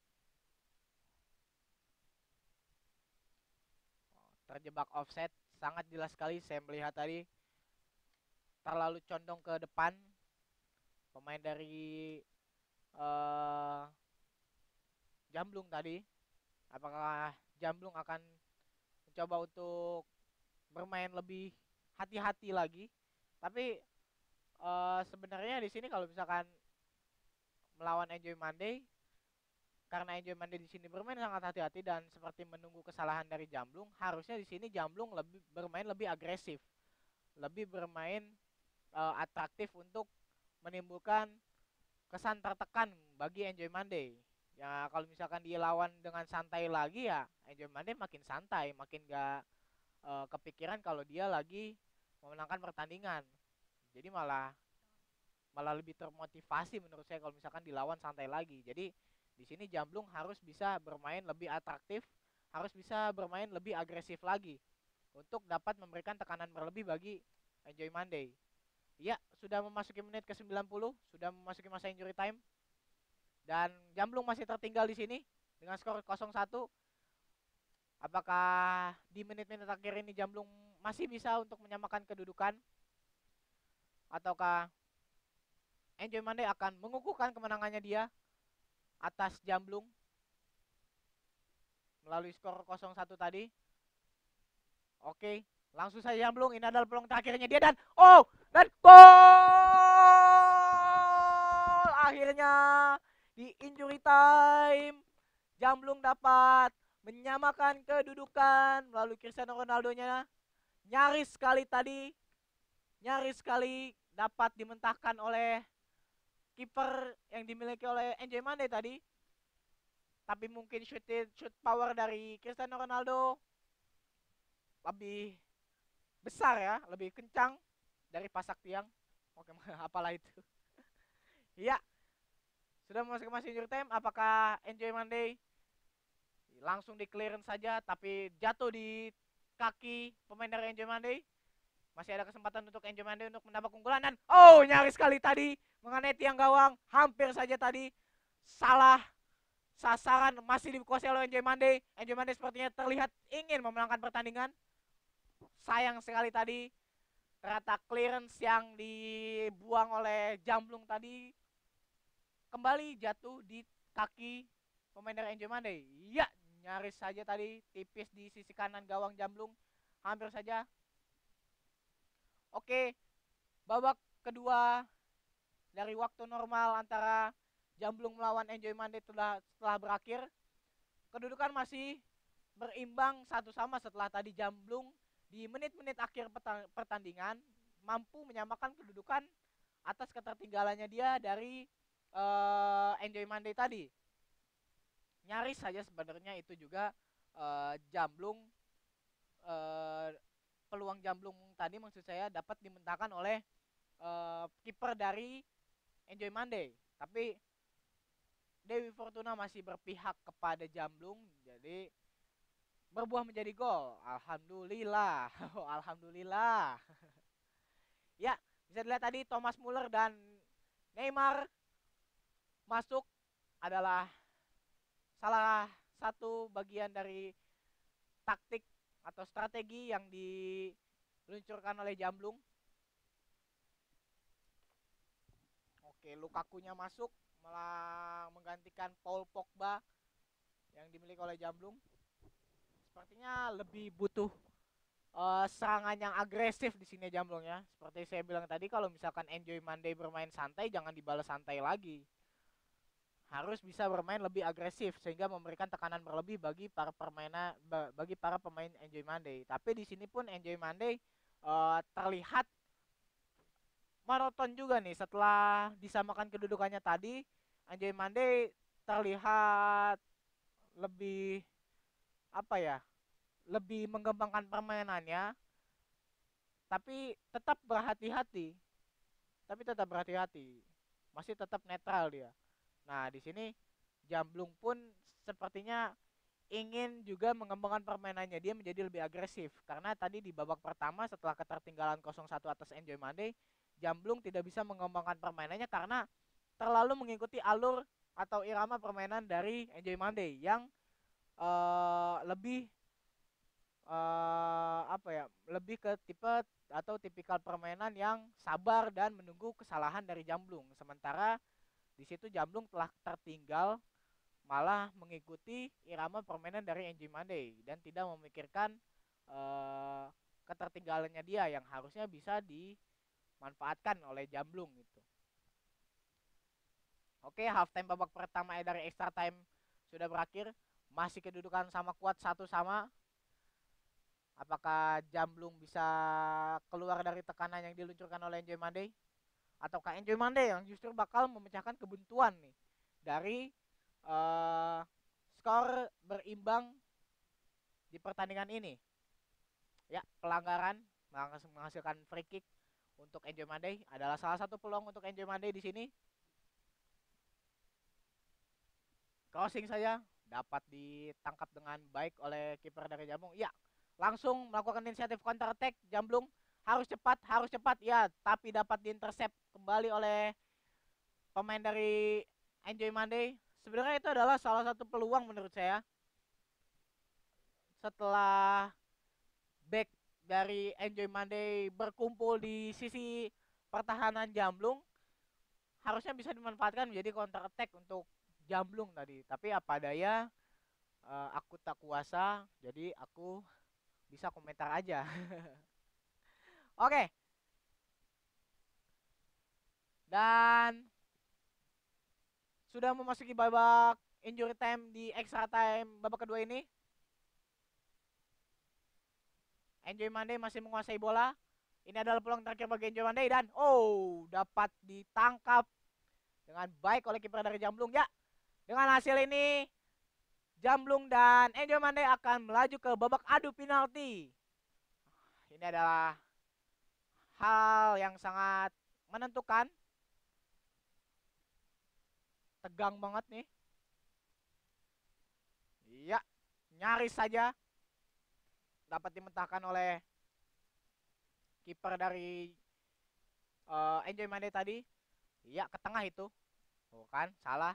Terjebak offset, sangat jelas sekali saya melihat tadi. Terlalu condong ke depan pemain dari uh, Jamblung tadi. Apakah Jamblung akan mencoba untuk bermain lebih hati-hati lagi? Tapi uh, sebenarnya di sini kalau misalkan melawan Enjoy Monday, karena Enjoy Monday di sini bermain sangat hati-hati dan seperti menunggu kesalahan dari Jamblung, harusnya di sini Jamblung lebih bermain lebih agresif, lebih bermain uh, atraktif untuk menimbulkan kesan tertekan bagi Enjoy Monday. Ya kalau misalkan dia lawan dengan santai lagi ya Enjoy Monday makin santai, makin gak uh, kepikiran kalau dia lagi memenangkan pertandingan. Jadi malah malah lebih termotivasi menurut saya kalau misalkan dilawan santai lagi. Jadi di sini Jamblung harus bisa bermain lebih atraktif, harus bisa bermain lebih agresif lagi untuk dapat memberikan tekanan berlebih bagi Enjoy Monday. Ya, sudah memasuki menit ke sembilan puluh, sudah memasuki masa injury time. Dan Jamblung masih tertinggal di sini dengan skor nol satu. Apakah di menit-menit akhir ini Jamblung masih bisa untuk menyamakan kedudukan? Ataukah Enjoy Monday akan mengukuhkan kemenangannya dia atas Jamblung? melalui skor nol satu tadi. Oke, langsung saja Jamblung. Ini adalah peluang terakhirnya dia dan oh, dan gol! Akhirnya di injury time Jamblung dapat menyamakan kedudukan melalui Cristiano Ronaldo-nya. Nyaris sekali tadi, nyaris sekali dapat dimentahkan oleh kiper yang dimiliki oleh N J Mande tadi. Tapi mungkin shoot, shoot power dari Cristiano Ronaldo lebih besar ya, lebih kencang dari pasak tiang. Oke, apalah itu. Iya. Sudah masuk ke masa injury time. Apakah N J Mande langsung di clearance saja tapi jatuh di kaki pemain dari N J Mande? Masih ada kesempatan untuk N J Mande untuk mendapat keunggulan dan oh, nyaris sekali tadi mengenai tiang gawang, hampir saja tadi salah sasaran, masih dikuasai oleh N J Mande. N J Mande sepertinya terlihat ingin memenangkan pertandingan. Sayang sekali tadi ternyata clearance yang dibuang oleh Jamblung tadi kembali jatuh di kaki pemain dari N J Mande. Ya, nyaris saja tadi tipis di sisi kanan gawang Jamblung, hampir saja. Oke, babak kedua dari waktu normal antara Jamblung melawan N J Mande telah setelah berakhir. Kedudukan masih berimbang satu sama setelah tadi Jamblung di menit-menit akhir pertandingan mampu menyamakan kedudukan atas ketertinggalannya dia dari uh, N J Mande tadi. Nyaris saja sebenarnya itu juga uh, Jamblung uh, peluang Jamblung tadi maksud saya dapat dimentahkan oleh uh, kiper dari N J Mande. Tapi Dewi Fortuna masih berpihak kepada Jamblung, jadi berbuah menjadi gol. Alhamdulillah. Alhamdulillah. Ya, bisa dilihat tadi Thomas Muller dan Neymar masuk adalah salah satu bagian dari taktik atau strategi yang diluncurkan oleh Jamblung. Oke, Lukaku-nya masuk malah menggantikan Paul Pogba yang dimiliki oleh Jamblung. Sepertinya lebih butuh uh, serangan yang agresif di sini Jamblung ya. Seperti saya bilang tadi, kalau misalkan N J Mande bermain santai, jangan dibalas santai lagi. Harus bisa bermain lebih agresif sehingga memberikan tekanan berlebih bagi para permainan bagi para pemain N J Mande. Tapi di sini pun N J Mande uh, terlihat monoton juga nih setelah disamakan kedudukannya tadi. N J Mande terlihat lebih apa ya? Lebih mengembangkan permainannya. Tapi tetap berhati-hati. Tapi tetap berhati-hati. Masih tetap netral dia. Nah, di sini Jamblung pun sepertinya ingin juga mengembangkan permainannya, dia menjadi lebih agresif. Karena tadi di babak pertama setelah ketertinggalan nol satu atas N J Mande, Jamblung tidak bisa mengembangkan permainannya karena terlalu mengikuti alur atau irama permainan dari N J Mande yang uh, lebih uh, apa ya, lebih ke tipe atau tipikal permainan yang sabar dan menunggu kesalahan dari Jamblung. Sementara di situ Jamblung telah tertinggal, malah mengikuti irama permainan dari N J Mande dan tidak memikirkan uh, ketertinggalannya dia yang harusnya bisa dimanfaatkan oleh Jamblung gitu. Oke, half time babak pertama dari extra time sudah berakhir, masih kedudukan sama kuat satu sama. Apakah Jamblung bisa keluar dari tekanan yang diluncurkan oleh N J Mande? Ataukah N J Mande yang justru bakal memecahkan kebuntuan nih dari uh, skor berimbang di pertandingan ini? Ya, pelanggaran menghasilkan free kick untuk N J Mande adalah salah satu peluang untuk N J Mande di sini. Crossing saja dapat ditangkap dengan baik oleh kiper dari Jamblung. Ya, langsung melakukan inisiatif counter attack. Jamblung harus cepat, harus cepat ya, tapi dapat diintercept kembali oleh pemain dari N J Mande. Sebenarnya itu adalah salah satu peluang menurut saya. Setelah back dari N J Mande berkumpul di sisi pertahanan Jamblung, harusnya bisa dimanfaatkan menjadi counter attack untuk Jamblung tadi. Tapi apa daya, uh, aku tak kuasa, jadi aku bisa komentar aja. Oke. Okay. Dan sudah memasuki babak injury time di extra time babak kedua ini. Enjoy Monday masih menguasai bola. Ini adalah peluang terakhir bagi Enjoy Monday dan oh, dapat ditangkap dengan baik oleh kiper dari Jamblung ya. Dengan hasil ini Jamblung dan Enjoy Monday akan melaju ke babak adu penalti. Ini adalah hal yang sangat menentukan. Tegang banget nih. Iya, nyaris saja dapat dimentahkan oleh kiper dari uh, Enjoy Monday tadi. Iya, ke tengah itu. Oh kan, salah.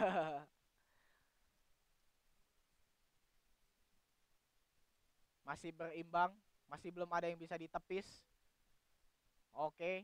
Masih berimbang, masih belum ada yang bisa ditepis. Oke.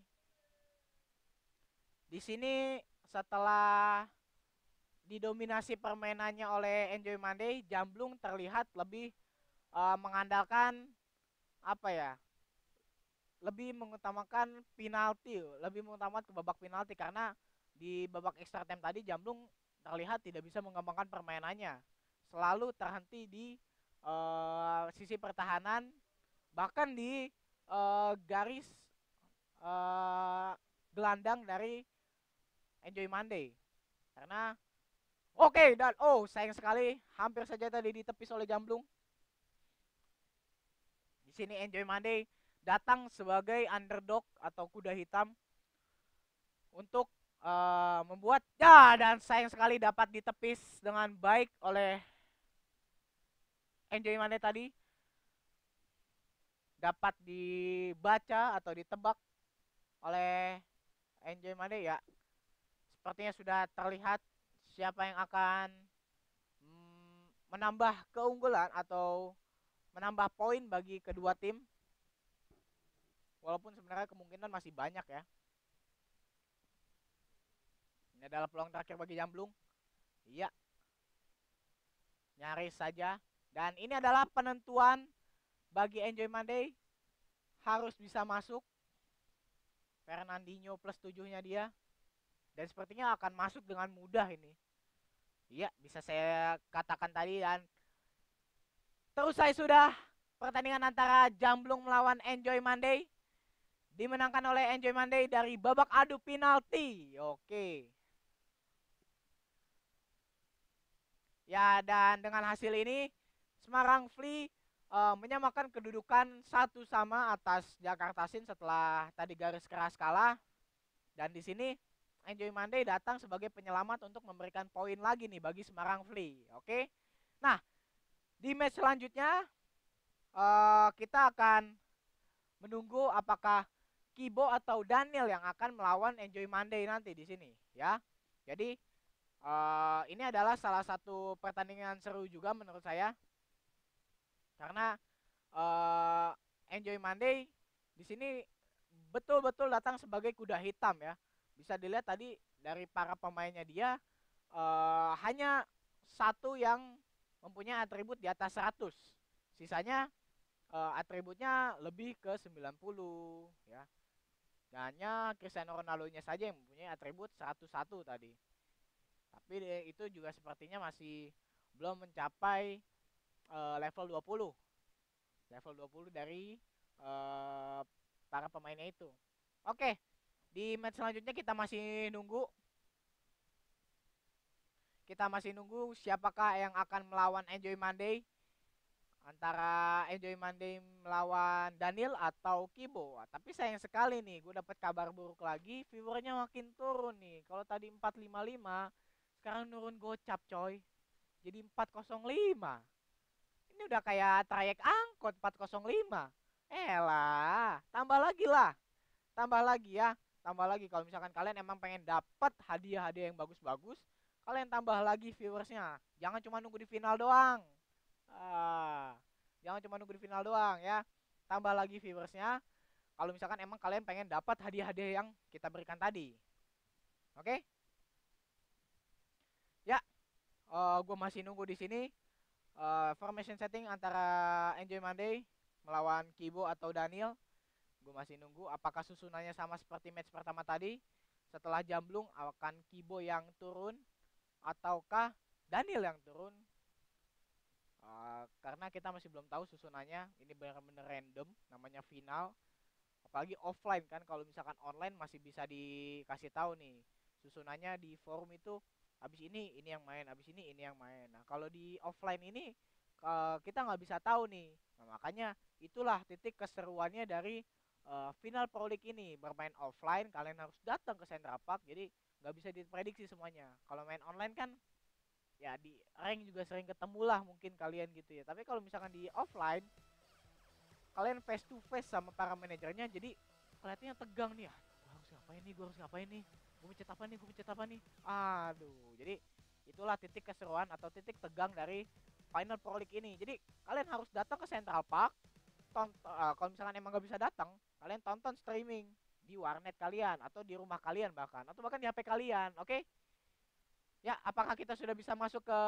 Di sini setelah didominasi permainannya oleh Enjoy Monday, Jamblung terlihat lebih uh, mengandalkan apa ya? Lebih mengutamakan penalti, lebih mengutamakan ke babak penalti karena di babak extra time tadi Jamblung terlihat tidak bisa mengembangkan permainannya. Selalu terhenti di uh, sisi pertahanan, bahkan di uh, garis uh, gelandang dari Enjoy Monday. Karena oke okay, dan oh sayang sekali hampir saja tadi ditepis oleh Jamblung. Di sini Enjoy Monday datang sebagai underdog atau kuda hitam untuk uh, membuat ya dan sayang sekali dapat ditepis dengan baik oleh Enjoy Monday tadi. Dapat dibaca atau ditebak oleh Enjoy Monday ya. Sepertinya sudah terlihat siapa yang akan mm, menambah keunggulan atau menambah poin bagi kedua tim. Walaupun sebenarnya kemungkinan masih banyak ya. Ini adalah peluang terakhir bagi Jamblung. Iya. Nyaris saja. Dan ini adalah penentuan bagi Enjoy Monday. Harus bisa masuk. Fernandinho plus tujuhnya dia. Dan sepertinya akan masuk dengan mudah ini. Iya, bisa saya katakan tadi. Dan terusai sudah pertandingan antara Jamblung melawan Enjoy Monday. Dimenangkan oleh Enjoy Monday dari babak adu penalti. Oke. Ya, dan dengan hasil ini Semarang Fly uh, menyamakan kedudukan satu sama atas Jakarta Sin setelah tadi garis keras kalah. Dan di sini Enjoy Monday datang sebagai penyelamat untuk memberikan poin lagi nih bagi Semarang Fly. Oke. Nah, di match selanjutnya uh, kita akan menunggu apakah Kibo atau Daniel yang akan melawan Enjoy Monday nanti di sini ya. Jadi uh, ini adalah salah satu pertandingan seru juga menurut saya. Karena uh, Enjoy Monday di sini betul-betul datang sebagai kuda hitam ya. Bisa dilihat tadi dari para pemainnya dia uh, hanya satu yang mempunyai atribut di atas seratus. Sisanya uh, atributnya lebih ke sembilan puluh ya. Dan hanya Cristiano Ronaldo-nya saja yang mempunyai atribut seratus satu tadi. Tapi itu juga sepertinya masih belum mencapai uh, level dua puluh. Level dua puluh dari uh, para pemainnya itu. Oke, di match selanjutnya kita masih nunggu. Kita masih nunggu siapakah yang akan melawan Enjoy Monday. Antara Enjoy Monday melawan Daniel atau Kibo. Tapi sayang sekali nih, gue dapat kabar buruk lagi, viewernya makin turun nih. Kalau tadi empat lima lima, sekarang nurun gocap coy. Jadi empat nol lima. Ini udah kayak trayek angkot empat nol lima. Elah, tambah lagi lah. Tambah lagi ya. Tambah lagi kalau misalkan kalian emang pengen dapat hadiah-hadiah yang bagus-bagus, kalian tambah lagi viewersnya. Jangan cuma nunggu di final doang. Ah, jangan cuma nunggu di final doang ya. Tambah lagi viewersnya. Kalau misalkan emang kalian pengen dapat hadiah-hadiah yang kita berikan tadi. Oke? Okay? Ya, uh, gue masih nunggu di sini. uh, formation setting antara Enjoy Monday melawan Kibo atau Daniel. Gue masih nunggu apakah susunannya sama seperti match pertama tadi. Setelah Jamblung akan Kibo yang turun ataukah Daniel yang turun. Uh, karena kita masih belum tahu susunannya, ini benar-benar random, namanya final. Apalagi offline kan, kalau misalkan online masih bisa dikasih tahu nih susunannya di forum itu, habis ini ini yang main, habis ini ini yang main. Nah kalau di offline ini uh, kita nggak bisa tahu nih. Nah, makanya itulah titik keseruannya dari uh, final Pro League ini. Bermain offline kalian harus datang ke Central Park, jadi nggak bisa diprediksi semuanya. Kalau main online kan ya di rank juga sering ketemu lah mungkin kalian gitu ya. Tapi kalau misalkan di offline kalian face to face sama para manajernya, jadi kelihatannya tegang nih ya. Gue harus ngapain nih, gue harus ngapain nih, gue mencet apa nih, gue mencet apa nih. Aduh, jadi itulah titik keseruan atau titik tegang dari Final Pro League ini. Jadi kalian harus datang ke Central Park. Tonton, uh, kalau misalkan emang gak bisa datang, kalian tonton streaming di warnet kalian atau di rumah kalian bahkan, atau bahkan di H P kalian, oke? Okay? Ya, apakah kita sudah bisa masuk ke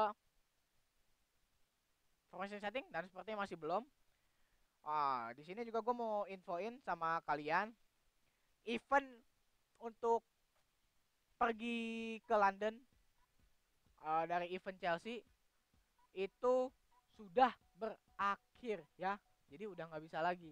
formation setting? Dan sepertinya masih belum. Ah, di sini juga gue mau infoin sama kalian, event untuk pergi ke London uh, dari event Chelsea itu sudah berakhir ya, jadi udah nggak bisa lagi.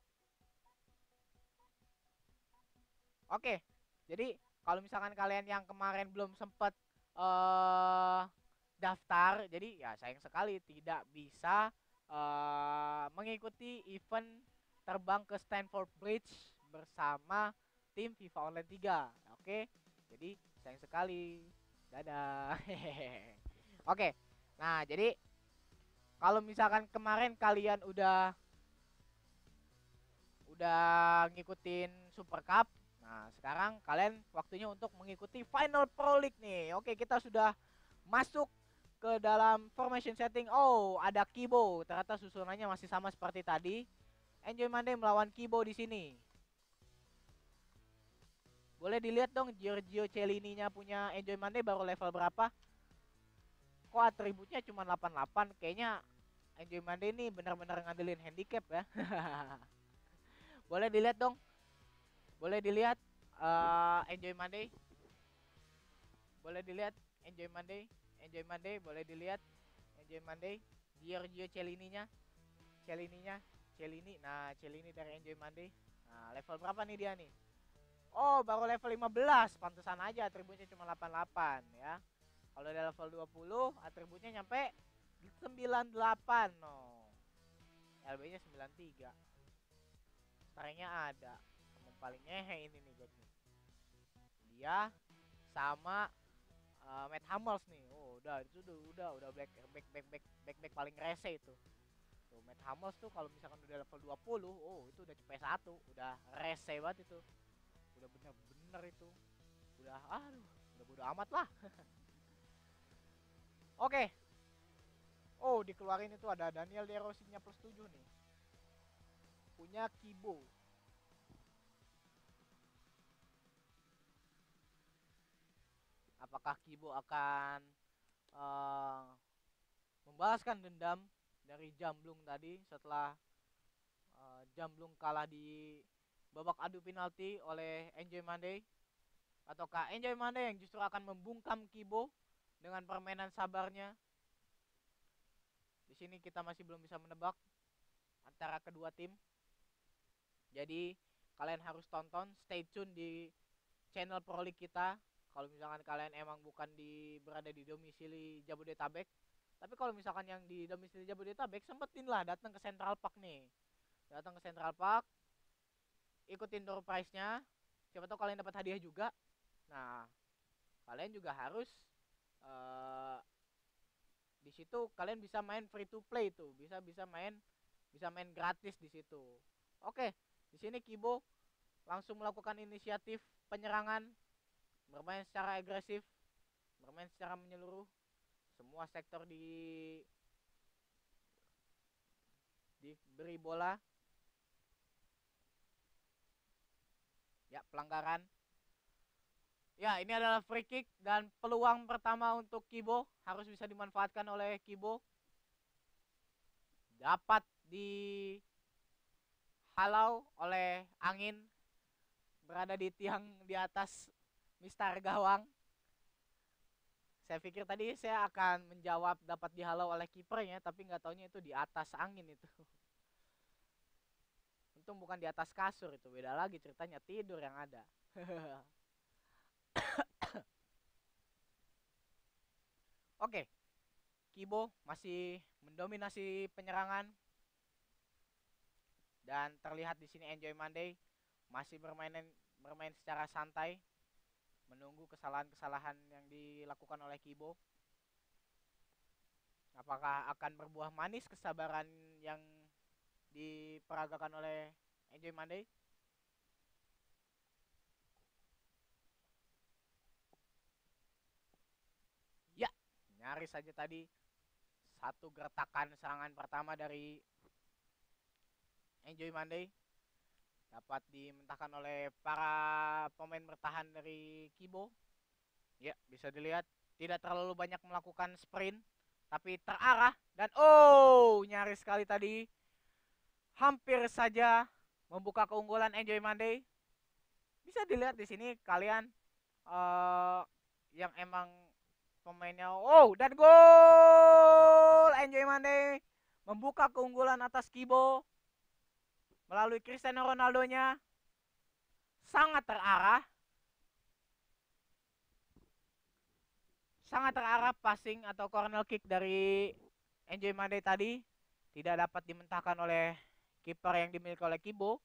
Oke, jadi kalau misalkan kalian yang kemarin belum sempet uh, daftar, jadi ya sayang sekali tidak bisa uh, mengikuti event terbang ke Stamford Bridge bersama tim FIFA Online tiga. Oke, jadi sayang sekali. Dadah. Oke, nah jadi kalau misalkan kemarin kalian udah udah ngikutin Super Cup, nah sekarang kalian waktunya untuk mengikuti Final Pro League nih. Oke, kita sudah masuk ke dalam formation setting. Oh, ada Kibo. Ternyata susunannya masih sama seperti tadi. Enjoy Monday melawan Kibo di sini. Boleh dilihat dong Giorgio Cellini-nya punya Enjoy Monday baru level berapa? Kok atributnya cuma delapan puluh delapan? Kayaknya Enjoy Monday ini benar-benar ngandelin handicap ya. Boleh dilihat dong. Boleh dilihat uh, Enjoy Monday. Boleh dilihat Enjoy Monday. Enjoy Monday boleh dilihat. Enjoy Monday, Giorgio Cellini-nya, Cellini-nya, Cellini. Nah, Cellini dari Enjoy Monday. Nah, level berapa nih dia nih? Oh, baru level lima belas. Pantesan aja atributnya cuma delapan puluh delapan ya. Kalau udah level dua puluh, atributnya nyampe sembilan puluh delapan. No. L B-nya sembilan puluh tiga. Starnya ada. Yang paling ngehe ini nih guys nih. Dia sama uh, Matt Hummels nih. Oh, udah itu udah udah udah back back back back back, back paling rese itu. Tuh Matt Hummels tuh kalau misalkan udah level dua puluh, oh itu udah cepet satu, udah rese banget itu. Udah bener-bener itu. Udah aduh, udah bodo amat lah. Oke. Okay. Oh, dikeluarin itu ada Daniel De Rossi-nya plus tujuh nih. Punya Kibo. Apakah Kibo akan uh, membalaskan dendam dari Jamblung tadi setelah uh, Jamblung kalah di babak adu penalti oleh Enjoy Monday, ataukah Enjoy Monday yang justru akan membungkam Kibo dengan permainan sabarnya? Di sini kita masih belum bisa menebak antara kedua tim. Jadi kalian harus tonton, stay tune di channel Pro League kita. Kalau misalkan kalian emang bukan di berada di domisili Jabodetabek. Tapi kalau misalkan yang di domisili Jabodetabek, sempetin lah datang ke Central Park nih. Datang ke Central Park, ikutin door prize-nya. Siapa tahu kalian dapat hadiah juga. Nah, kalian juga harus uh, di situ kalian bisa main free to play tuh, bisa bisa main bisa main gratis di situ. Oke, di sini Kibo langsung melakukan inisiatif penyerangan, bermain secara agresif, bermain secara menyeluruh. Semua sektor di diberi bola. Ya, pelanggaran. Ya, ini adalah free kick dan peluang pertama untuk Kibo harus bisa dimanfaatkan oleh Kibo. dapat dihalau oleh angin, berada di tiang di atas mistar gawang. Saya pikir tadi saya akan menjawab dapat dihalau oleh kipernya, tapi nggak taunya itu di atas angin itu. Untung bukan di atas kasur, itu beda lagi ceritanya, tidur yang ada. Oke, Kibo masih mendominasi penyerangan dan terlihat di sini Enjoy Monday masih bermain bermain secara santai, menunggu kesalahan-kesalahan yang dilakukan oleh Kibo. Apakah akan berbuah manis kesabaran yang diperagakan oleh Enjoy Monday? Ya, nyaris saja tadi satu gertakan serangan pertama dari Enjoy Monday dapat dimentahkan oleh para pemain bertahan dari Kibo. Ya, bisa dilihat tidak terlalu banyak melakukan sprint, tapi terarah dan oh, nyaris sekali tadi hampir saja membuka keunggulan Enjoy Monday. Bisa dilihat di sini kalian uh, yang emang pemainnya. Oh, dan gol Enjoy Monday membuka keunggulan atas Kibo melalui Cristiano Ronaldo-nya. Sangat terarah. Sangat terarah passing atau corner kick dari Enjoy Monday tadi tidak dapat dimentahkan oleh kiper yang dimiliki oleh Kibo.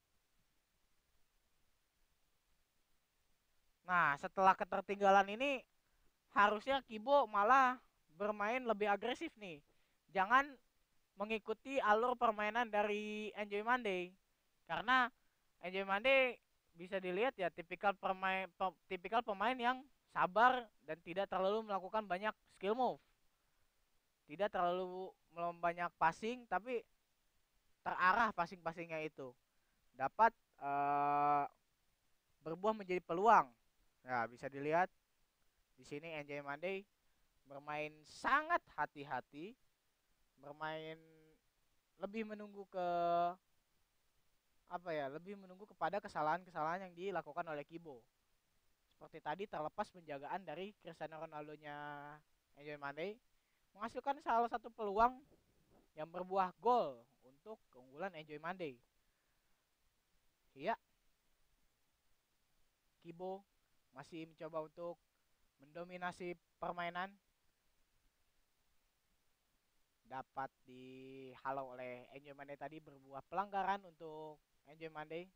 Nah, setelah ketertinggalan ini harusnya Kibo malah bermain lebih agresif nih. Jangan mengikuti alur permainan dari Enjoy Monday. Karena Enjoy Monday bisa dilihat ya tipikal pemain tipikal pemain yang sabar dan tidak terlalu melakukan banyak skill move. Tidak terlalu banyak passing, tapi terarah passing-passingnya itu. Dapat uh, berbuah menjadi peluang. Nah, bisa dilihat di sini Enjoy Monday bermain sangat hati-hati, bermain lebih menunggu ke apa ya, lebih menunggu kepada kesalahan-kesalahan yang dilakukan oleh Kibo. Seperti tadi terlepas penjagaan dari Cristiano Ronaldo-nya Enjoy Monday menghasilkan salah satu peluang yang berbuah gol untuk keunggulan Enjoy Monday. Iya, Kibo masih mencoba untuk mendominasi permainan. Dapat dihalau oleh Enjoy Monday tadi, berbuah pelanggaran untuk Enjoy Monday.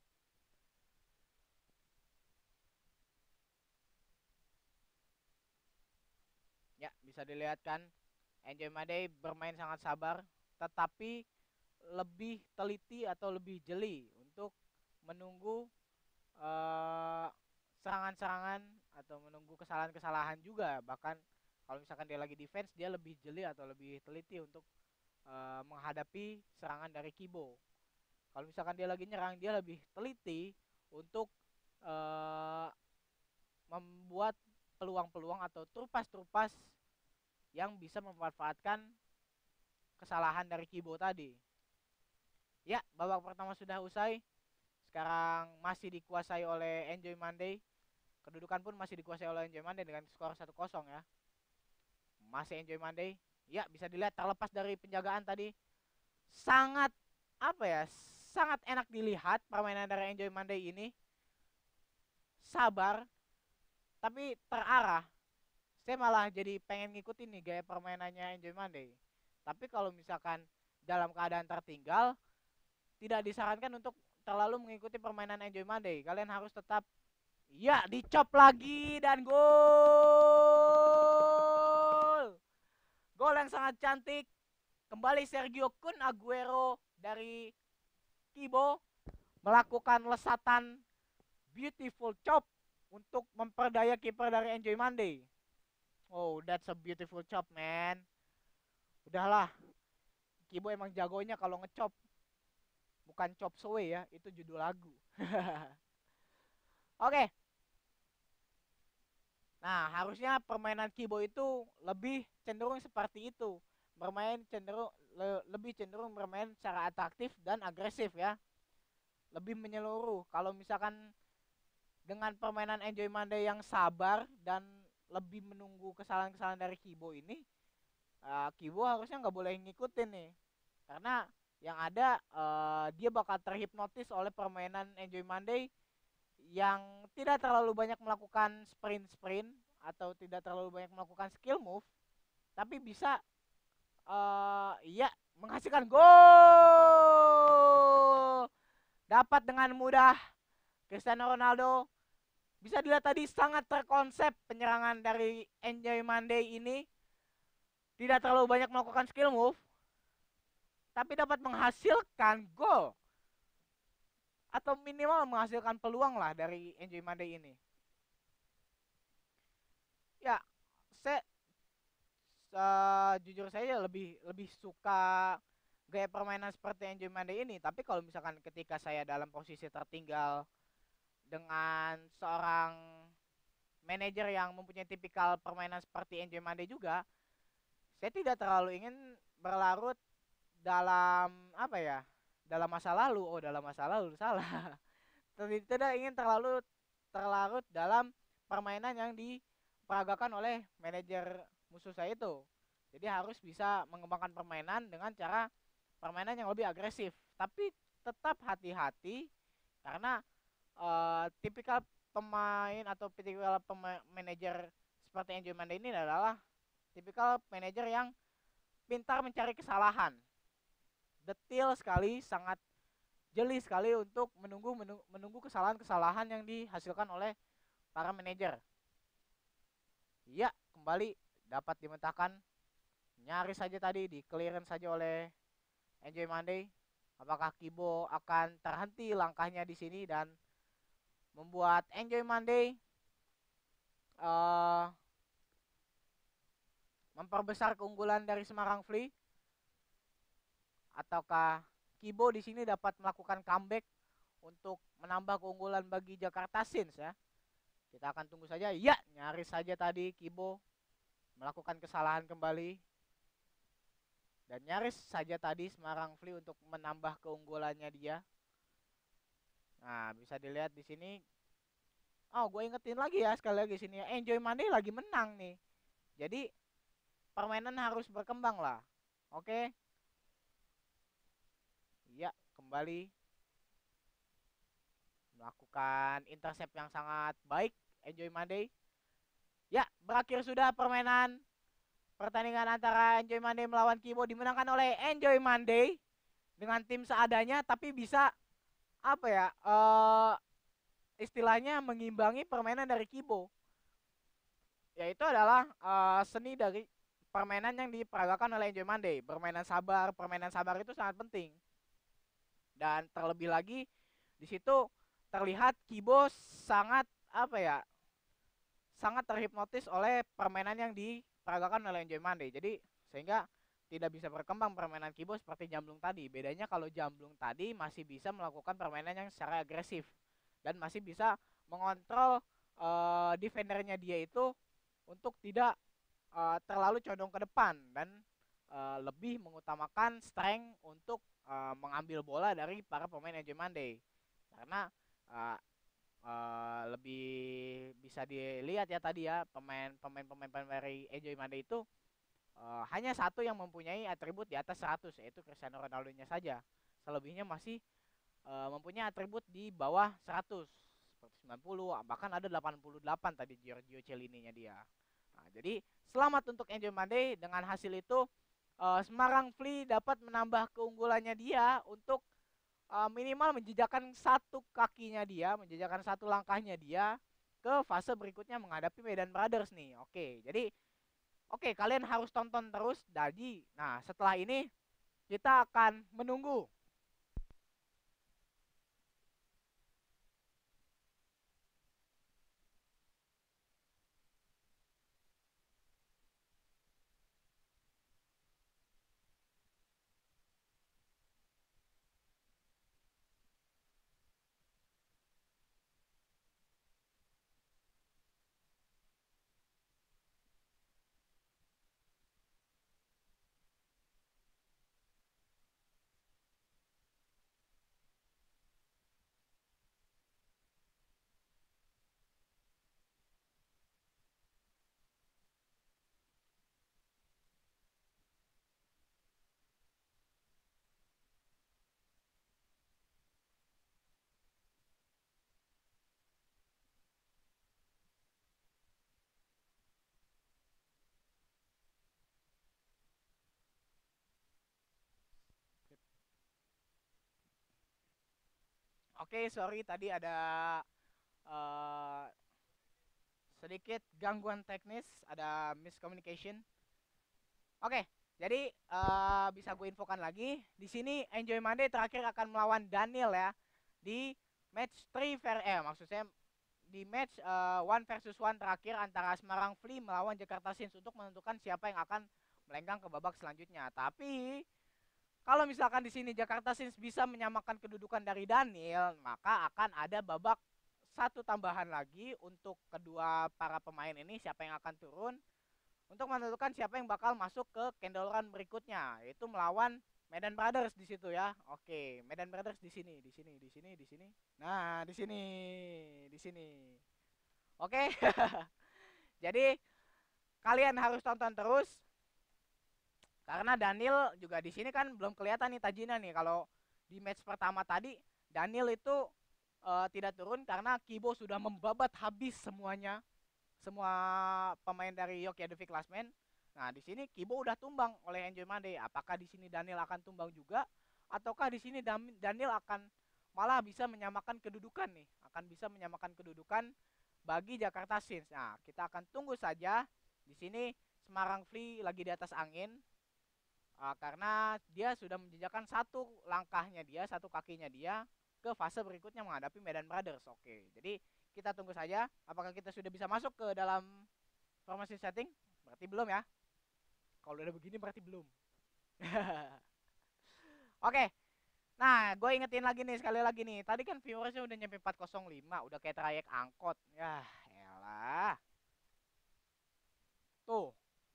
Ya, bisa dilihat kan Enjoy Monday bermain sangat sabar, tetapi lebih teliti atau lebih jeli untuk menunggu uh, serangan-serangan atau menunggu kesalahan-kesalahan juga. Bahkan kalau misalkan dia lagi defense, dia lebih jeli atau lebih teliti untuk uh, menghadapi serangan dari Kibo. Kalau misalkan dia lagi nyerang, dia lebih teliti untuk uh, membuat peluang-peluang atau trupas-trupas yang bisa memanfaatkan kesalahan dari Kibo tadi. Ya, babak pertama sudah usai. Sekarang masih dikuasai oleh Enjoy Monday. Kedudukan pun masih dikuasai oleh Enjoy Monday dengan skor satu kosong ya. Masih Enjoy Monday. Ya, bisa dilihat terlepas dari penjagaan tadi. Sangat apa ya? Sangat enak dilihat permainan dari Enjoy Monday ini. Sabar tapi terarah. Saya malah jadi pengen ngikutin nih gaya permainannya Enjoy Monday. Tapi kalau misalkan dalam keadaan tertinggal, tidak disarankan untuk terlalu mengikuti permainan Enjoy Monday. Kalian harus tetap, ya, dicop lagi dan gol. Gol yang sangat cantik. Kembali Sergio Kun Aguero dari Kibo melakukan lesatan beautiful chop untuk memperdaya kiper dari Enjoy Monday. Oh, that's a beautiful chop, man. Udahlah, Kibo emang jagonya kalau ngechop. Bukan chop suey ya, itu judul lagu. Oke. Nah, harusnya permainan Kibo itu lebih cenderung seperti itu. Bermain cenderung le lebih cenderung bermain secara atraktif dan agresif ya, lebih menyeluruh. Kalau misalkan dengan permainan Enjoy Monday yang sabar dan lebih menunggu kesalahan-kesalahan dari Kibo ini, uh, Kibo harusnya nggak boleh ngikutin nih, karena yang ada uh, dia bakal terhipnotis oleh permainan Enjoy Monday yang tidak terlalu banyak melakukan sprint-sprint atau tidak terlalu banyak melakukan skill move, tapi bisa uh, ya menghasilkan gol dapat dengan mudah. Cristiano Ronaldo bisa dilihat tadi sangat terkonsep penyerangan dari Enjoy Monday ini, tidak terlalu banyak melakukan skill move tapi dapat menghasilkan gol atau minimal menghasilkan peluang lah dari Enjoy Monday ini. Ya, saya uh, jujur saya lebih lebih suka gaya permainan seperti Enjoy Monday ini. Tapi kalau misalkan ketika saya dalam posisi tertinggal dengan seorang manajer yang mempunyai tipikal permainan seperti Enjoy Monday juga, saya tidak terlalu ingin berlarut dalam apa ya, dalam masa lalu. Oh, dalam masa lalu salah. Tidak ingin terlalu terlarut dalam permainan yang diperagakan oleh manajer musuh saya itu. Jadi harus bisa mengembangkan permainan dengan cara permainan yang lebih agresif, tapi tetap hati-hati karena uh, tipikal pemain atau tipikal manajer seperti Enjoy Monday ini adalah tipikal manajer yang pintar mencari kesalahan, detail sekali, sangat jeli sekali untuk menunggu menunggu kesalahan-kesalahan yang dihasilkan oleh para manajer. Iya, kembali dapat dimentahkan, nyaris saja tadi di clearance saja oleh Enjoy Monday. Apakah Kibo akan terhenti langkahnya di sini dan membuat Enjoy Monday uh, memperbesar keunggulan dari Semarang Flee, ataukah Kibo di sini dapat melakukan comeback untuk menambah keunggulan bagi Jakarta Sins ya? Kita akan tunggu saja. Ya, nyaris saja tadi Kibo melakukan kesalahan kembali. Dan nyaris saja tadi Semarang Flee untuk menambah keunggulannya dia. Nah, bisa dilihat di sini. Oh, gue ingetin lagi ya sekali lagi sini. Enjoy Monday lagi menang nih. Jadi permainan harus berkembang lah. Oke. Ya, kembali melakukan intercept yang sangat baik Enjoy Monday. Ya, berakhir sudah permainan pertandingan antara Enjoy Monday melawan Kibo, dimenangkan oleh Enjoy Monday dengan tim seadanya, tapi bisa apa ya, uh, istilahnya mengimbangi permainan dari Kibo, yaitu adalah uh, seni dari permainan yang diperagakan oleh Enjoy Monday. Permainan sabar, permainan sabar itu sangat penting. Dan terlebih lagi di situ terlihat Kibo sangat apa ya, sangat terhipnotis oleh permainan yang diperagakan oleh Enjoy Monday. Jadi sehingga tidak bisa berkembang permainan Kibo seperti Jamblung tadi. Bedanya kalau Jamblung tadi masih bisa melakukan permainan yang secara agresif dan masih bisa mengontrol uh, defendernya dia itu untuk tidak uh, terlalu condong ke depan dan uh, lebih mengutamakan strength untuk uh, mengambil bola dari para pemain Enjoy Monday. Karena uh, uh, lebih bisa dilihat ya tadi ya, pemain pemain pemain dari Enjoy Monday itu uh, hanya satu yang mempunyai atribut di atas seratus, yaitu Cristiano Ronaldo-nya saja. Selebihnya masih uh, mempunyai atribut di bawah seratus, seperti sembilan puluh, bahkan ada delapan puluh delapan tadi Giorgio Chiellini-nya dia. Nah, jadi selamat untuk Enjoy Monday. Dengan hasil itu uh, Semarang Flee dapat menambah keunggulannya dia untuk uh, minimal menjejakkan satu kakinya dia, menjejakkan satu langkahnya dia ke fase berikutnya menghadapi Medan Brothers nih. Oke, jadi oke, kalian harus tonton terus. Jadi, nah setelah ini kita akan menunggu Oke, sorry tadi ada uh, sedikit gangguan teknis, ada miscommunication. Oke, jadi uh, bisa gue infokan lagi. Di sini Enjoy Monday terakhir akan melawan Daniel ya di match three ver eh maksudnya di match uh, one versus one terakhir antara Semarang Flea melawan Jakarta Sins untuk menentukan siapa yang akan melenggang ke babak selanjutnya. Tapi kalau misalkan di sini Jakarta Sins bisa menyamakan kedudukan dari Daniel, maka akan ada babak satu tambahan lagi untuk kedua para pemain ini, siapa yang akan turun untuk menentukan siapa yang bakal masuk ke Candle Run berikutnya, yaitu melawan Medan Brothers di situ ya. Oke, Medan Brothers di sini, di sini, di sini, di sini. Nah, di sini, di sini. Oke. Jadi kalian harus tonton terus karena Daniel juga di sini kan belum kelihatan nih Tajina nih. Kalau di match pertama tadi Daniel itu uh, tidak turun karena Kibo sudah membabat habis semuanya, semua pemain dari Yoki Adevi Klasmen. Nah di sini Kibo udah tumbang oleh Enjoy Monday. Apakah di sini Daniel akan tumbang juga, ataukah di sini Daniel akan malah bisa menyamakan kedudukan nih, akan bisa menyamakan kedudukan bagi Jakarta Sins. Nah kita akan tunggu saja. Di sini Semarang Flea lagi di atas angin. Uh, karena dia sudah menjejakkan satu langkahnya dia, satu kakinya dia ke fase berikutnya menghadapi Medan Brothers. Oke, jadi kita tunggu saja apakah kita sudah bisa masuk ke dalam formasi setting. Berarti belum ya. Kalau udah begini berarti belum. Oke, nah gue ingetin lagi nih, sekali lagi nih, tadi kan viewersnya udah nyampe empat nol lima, udah kayak trayek angkot. Ya elah, tuh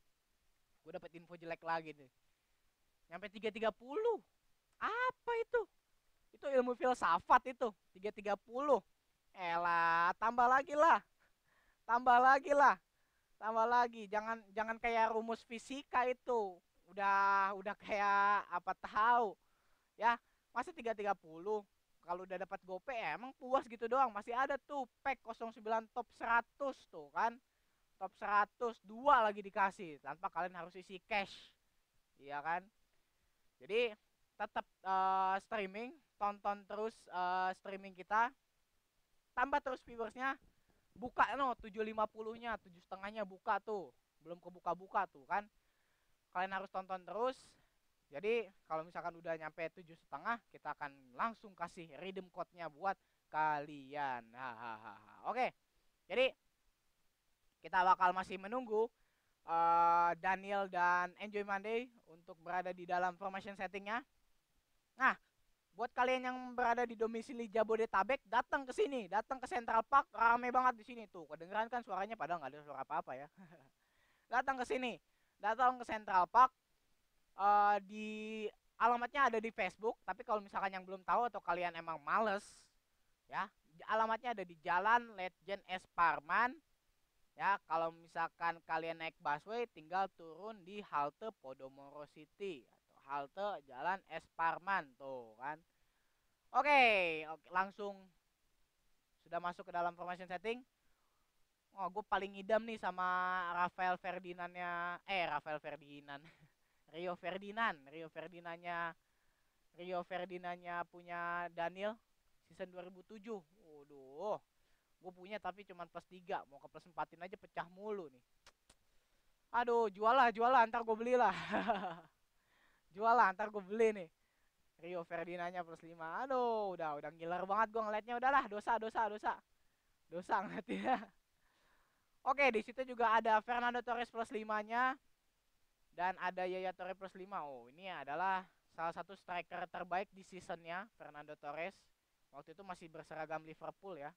gue dapet info jelek lagi nih, nyampe tiga tiga puluh. Apa itu? Itu ilmu filsafat itu. tiga tiga puluh. Elah, tambah lagi lah. Tambah lagi lah. Tambah lagi. Jangan jangan kayak rumus fisika itu. Udah udah kayak apa tahu. Ya, masih tiga tiga puluh. Kalau udah dapat gope ya emang puas gitu doang. Masih ada tuh pack nol sembilan top seratus tuh kan. Top seratus, dua lagi dikasih tanpa kalian harus isi cash. Iya kan? Jadi tetap uh, streaming, tonton terus uh, streaming kita, tambah terus viewersnya, buka no tujuh lima puluh nya, tujuh setengahnya buka tuh, belum kebuka-buka tuh kan, kalian harus tonton terus. Jadi kalau misalkan udah nyampe tujuh setengah, kita akan langsung kasih redeem code-nya buat kalian. Hahaha. Oke, jadi kita bakal masih menunggu uh, Daniel dan Enjoy Monday untuk berada di dalam formation settingnya. Nah, buat kalian yang berada di domisili Jabodetabek, datang ke sini, datang ke Central Park, rame banget di sini tuh. Kedengeran kan suaranya, padahal nggak ada suara apa-apa ya. Datang ke sini, datang ke Central Park. Uh, di alamatnya ada di Facebook, tapi kalau misalkan yang belum tahu atau kalian emang males, ya, alamatnya ada di Jalan Letjen S. Parman. Ya, kalau misalkan kalian naik busway, tinggal turun di halte Podomoro City atau halte Jalan S. Parman tuh kan. Oke, oke, langsung sudah masuk ke dalam formation setting. Oh, gue paling idam nih sama Rafael Ferdinandnya, eh Rafael Ferdinand, Rio Ferdinand, Rio Ferdinandnya, Rio Ferdinandnya punya Daniel season dua ribu tujuh. Waduh, gue punya tapi cuma plus tiga, mau ke plus empatin aja pecah mulu nih. Aduh, jual lah, jual lah, ntar gue beli lah. Jual lah, ntar gue beli nih. Rio Ferdinandnya plus lima. Aduh, udah udah ngiler banget gue ngeliatnya. Udahlah, dosa, dosa, dosa. Dosa ngeliatnya. Oke, di situ juga ada Fernando Torres plus lima-nya dan ada Yaya Torre plus lima. Oh, ini adalah salah satu striker terbaik di seasonnya, Fernando Torres. Waktu itu masih berseragam Liverpool ya.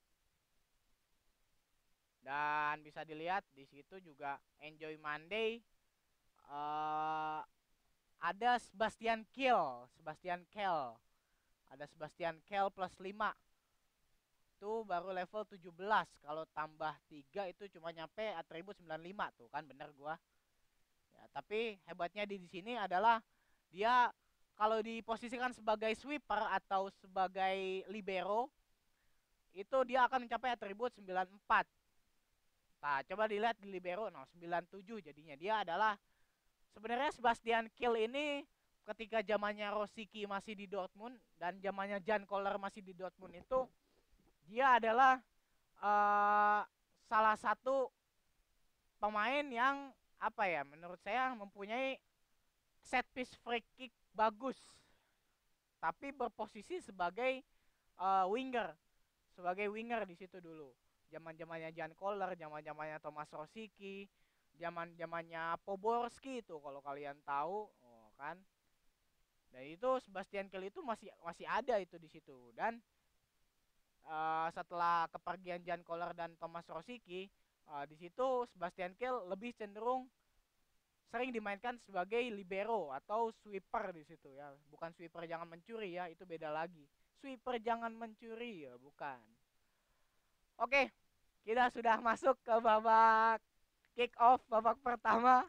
Dan bisa dilihat di situ juga Enjoy Monday. Uh, ada Sebastian Kiel, Sebastian Kiel. Ada Sebastian Kiel plus lima. Itu baru level tujuh belas. Kalau tambah tiga itu cuma nyampe atribut sembilan puluh lima tuh kan, bener gua. Ya, tapi hebatnya di sini adalah dia kalau diposisikan sebagai sweeper atau sebagai libero itu dia akan mencapai atribut sembilan puluh empat. Nah, coba dilihat di libero, no, sembilan puluh tujuh jadinya. Dia adalah sebenarnya Sebastian Kiel ini ketika zamannya Rosicky masih di Dortmund dan zamannya Jan Koller masih di Dortmund itu dia adalah uh, salah satu pemain yang apa ya, menurut saya mempunyai set piece free kick bagus, tapi berposisi sebagai uh, winger, sebagai winger di situ dulu. Zaman-zamannya Jan Koller, zaman-zamannya Thomas Rosicky, zaman-zamannya Poborski itu kalau kalian tahu, oh kan. Dan itu Sebastian Kehl itu masih masih ada itu di situ. Dan uh, setelah kepergian Jan Koller dan Thomas Rosicky, uh, di situ Sebastian Kehl lebih cenderung sering dimainkan sebagai libero atau sweeper di situ ya. Bukan sweeper jangan mencuri ya, itu beda lagi. Sweeper jangan mencuri ya, bukan. Oke, kita sudah masuk ke babak kick off, babak pertama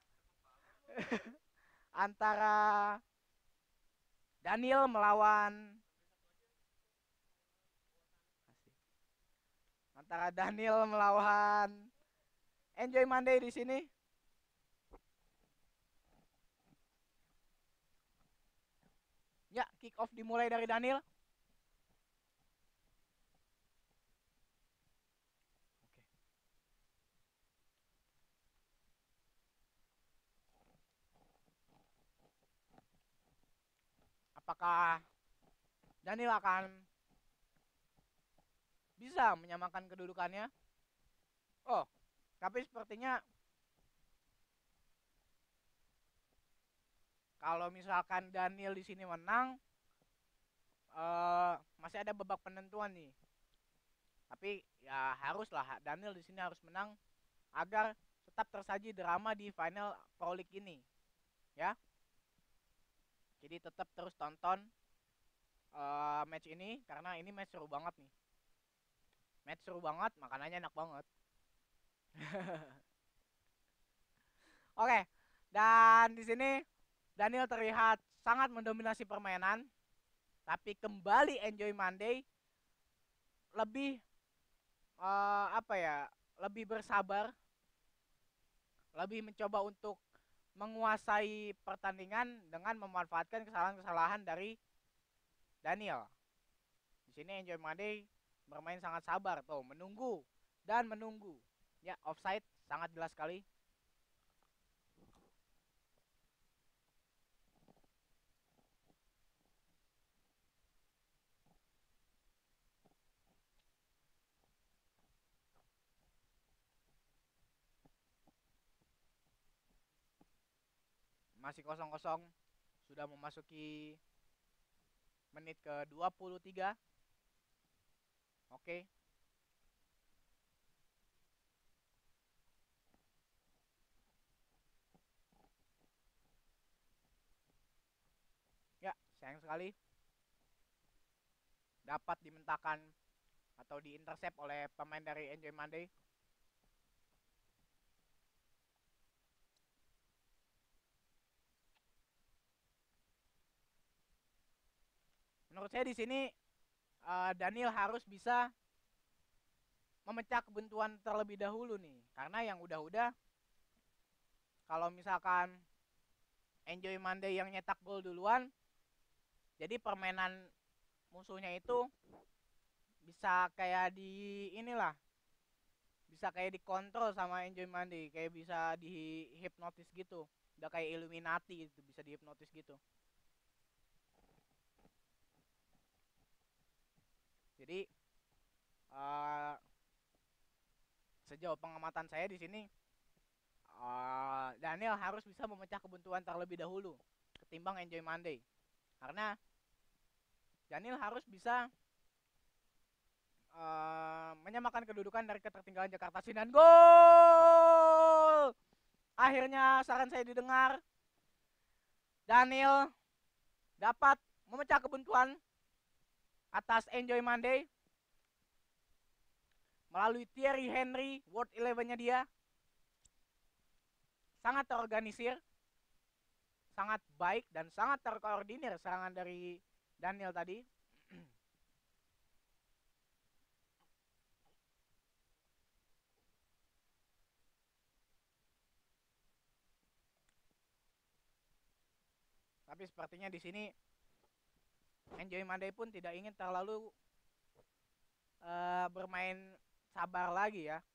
antara Daniel melawan antara Daniel melawan Enjoy Monday di sini. Ya, kick off dimulai dari Daniel. Apakah Daniel akan bisa menyamakan kedudukannya? Oh, tapi sepertinya kalau misalkan Daniel di sini menang, uh, masih ada babak penentuan nih. Tapi ya haruslah Daniel di sini harus menang agar tetap tersaji drama di final Pro League ini, ya. Jadi tetap terus tonton uh, match ini karena ini match seru banget nih. Match seru banget, makanannya enak banget. Oke, dan di sini Daniel terlihat sangat mendominasi permainan, tapi kembali Enjoy Monday lebih uh, apa ya, lebih bersabar, lebih mencoba untuk menguasai pertandingan dengan memanfaatkan kesalahan-kesalahan dari Daniel. Di sini Enjoy Monday bermain sangat sabar tuh, menunggu dan menunggu. Ya, offside sangat jelas sekali. Masih kosong kosong, sudah memasuki menit ke dua puluh tiga. Oke. Ya, sayang sekali dapat dimentahkan atau diintercept oleh pemain dari Enjoy Monday. Menurut saya di sini uh, Daniel harus bisa memecah kebuntuan terlebih dahulu nih, karena yang udah-udah kalau misalkan Enjoy Monday yang nyetak gol duluan, jadi permainan musuhnya itu bisa kayak di inilah, bisa kayak dikontrol sama Enjoy Monday, kayak bisa dihipnotis gitu, udah kayak Illuminati itu, bisa dihipnotis gitu. Jadi uh, sejauh pengamatan saya di sini, uh, Daniel harus bisa memecah kebuntuan terlebih dahulu ketimbang Enjoy Monday, karena Daniel harus bisa uh, menyamakan kedudukan dari ketertinggalan Jakarta Sinan. Gol! Akhirnya saran saya didengar. Daniel dapat memecah kebuntuan atas Enjoy Monday melalui Thierry Henry, World Eleven-nya dia. Sangat terorganisir, sangat baik dan sangat terkoordinir serangan dari Daniel tadi. Tapi Tapi sepertinya di sini Enjoy Monday pun tidak ingin terlalu uh, bermain sabar lagi ya.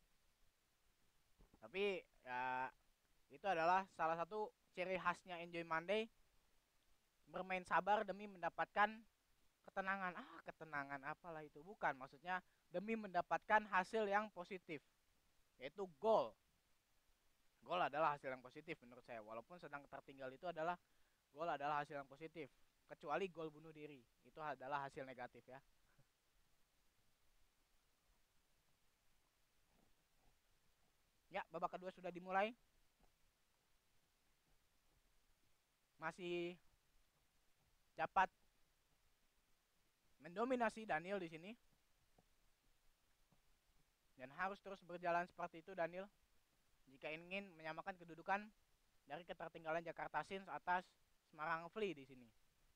Tapi ya itu adalah salah satu ciri khasnya Enjoy Monday, bermain sabar demi mendapatkan ketenangan. Ah, ketenangan apalah itu, bukan, maksudnya demi mendapatkan hasil yang positif, yaitu gol. Gol adalah hasil yang positif menurut saya, walaupun sedang tertinggal itu adalah gol adalah hasil yang positif, kecuali gol bunuh diri, itu adalah hasil negatif ya. Ya, babak kedua sudah dimulai. Masih dapat mendominasi Daniel di sini. Dan harus terus berjalan seperti itu Daniel jika ingin menyamakan kedudukan dari ketertinggalan Jakarta Sins atas Semarang Flee di sini.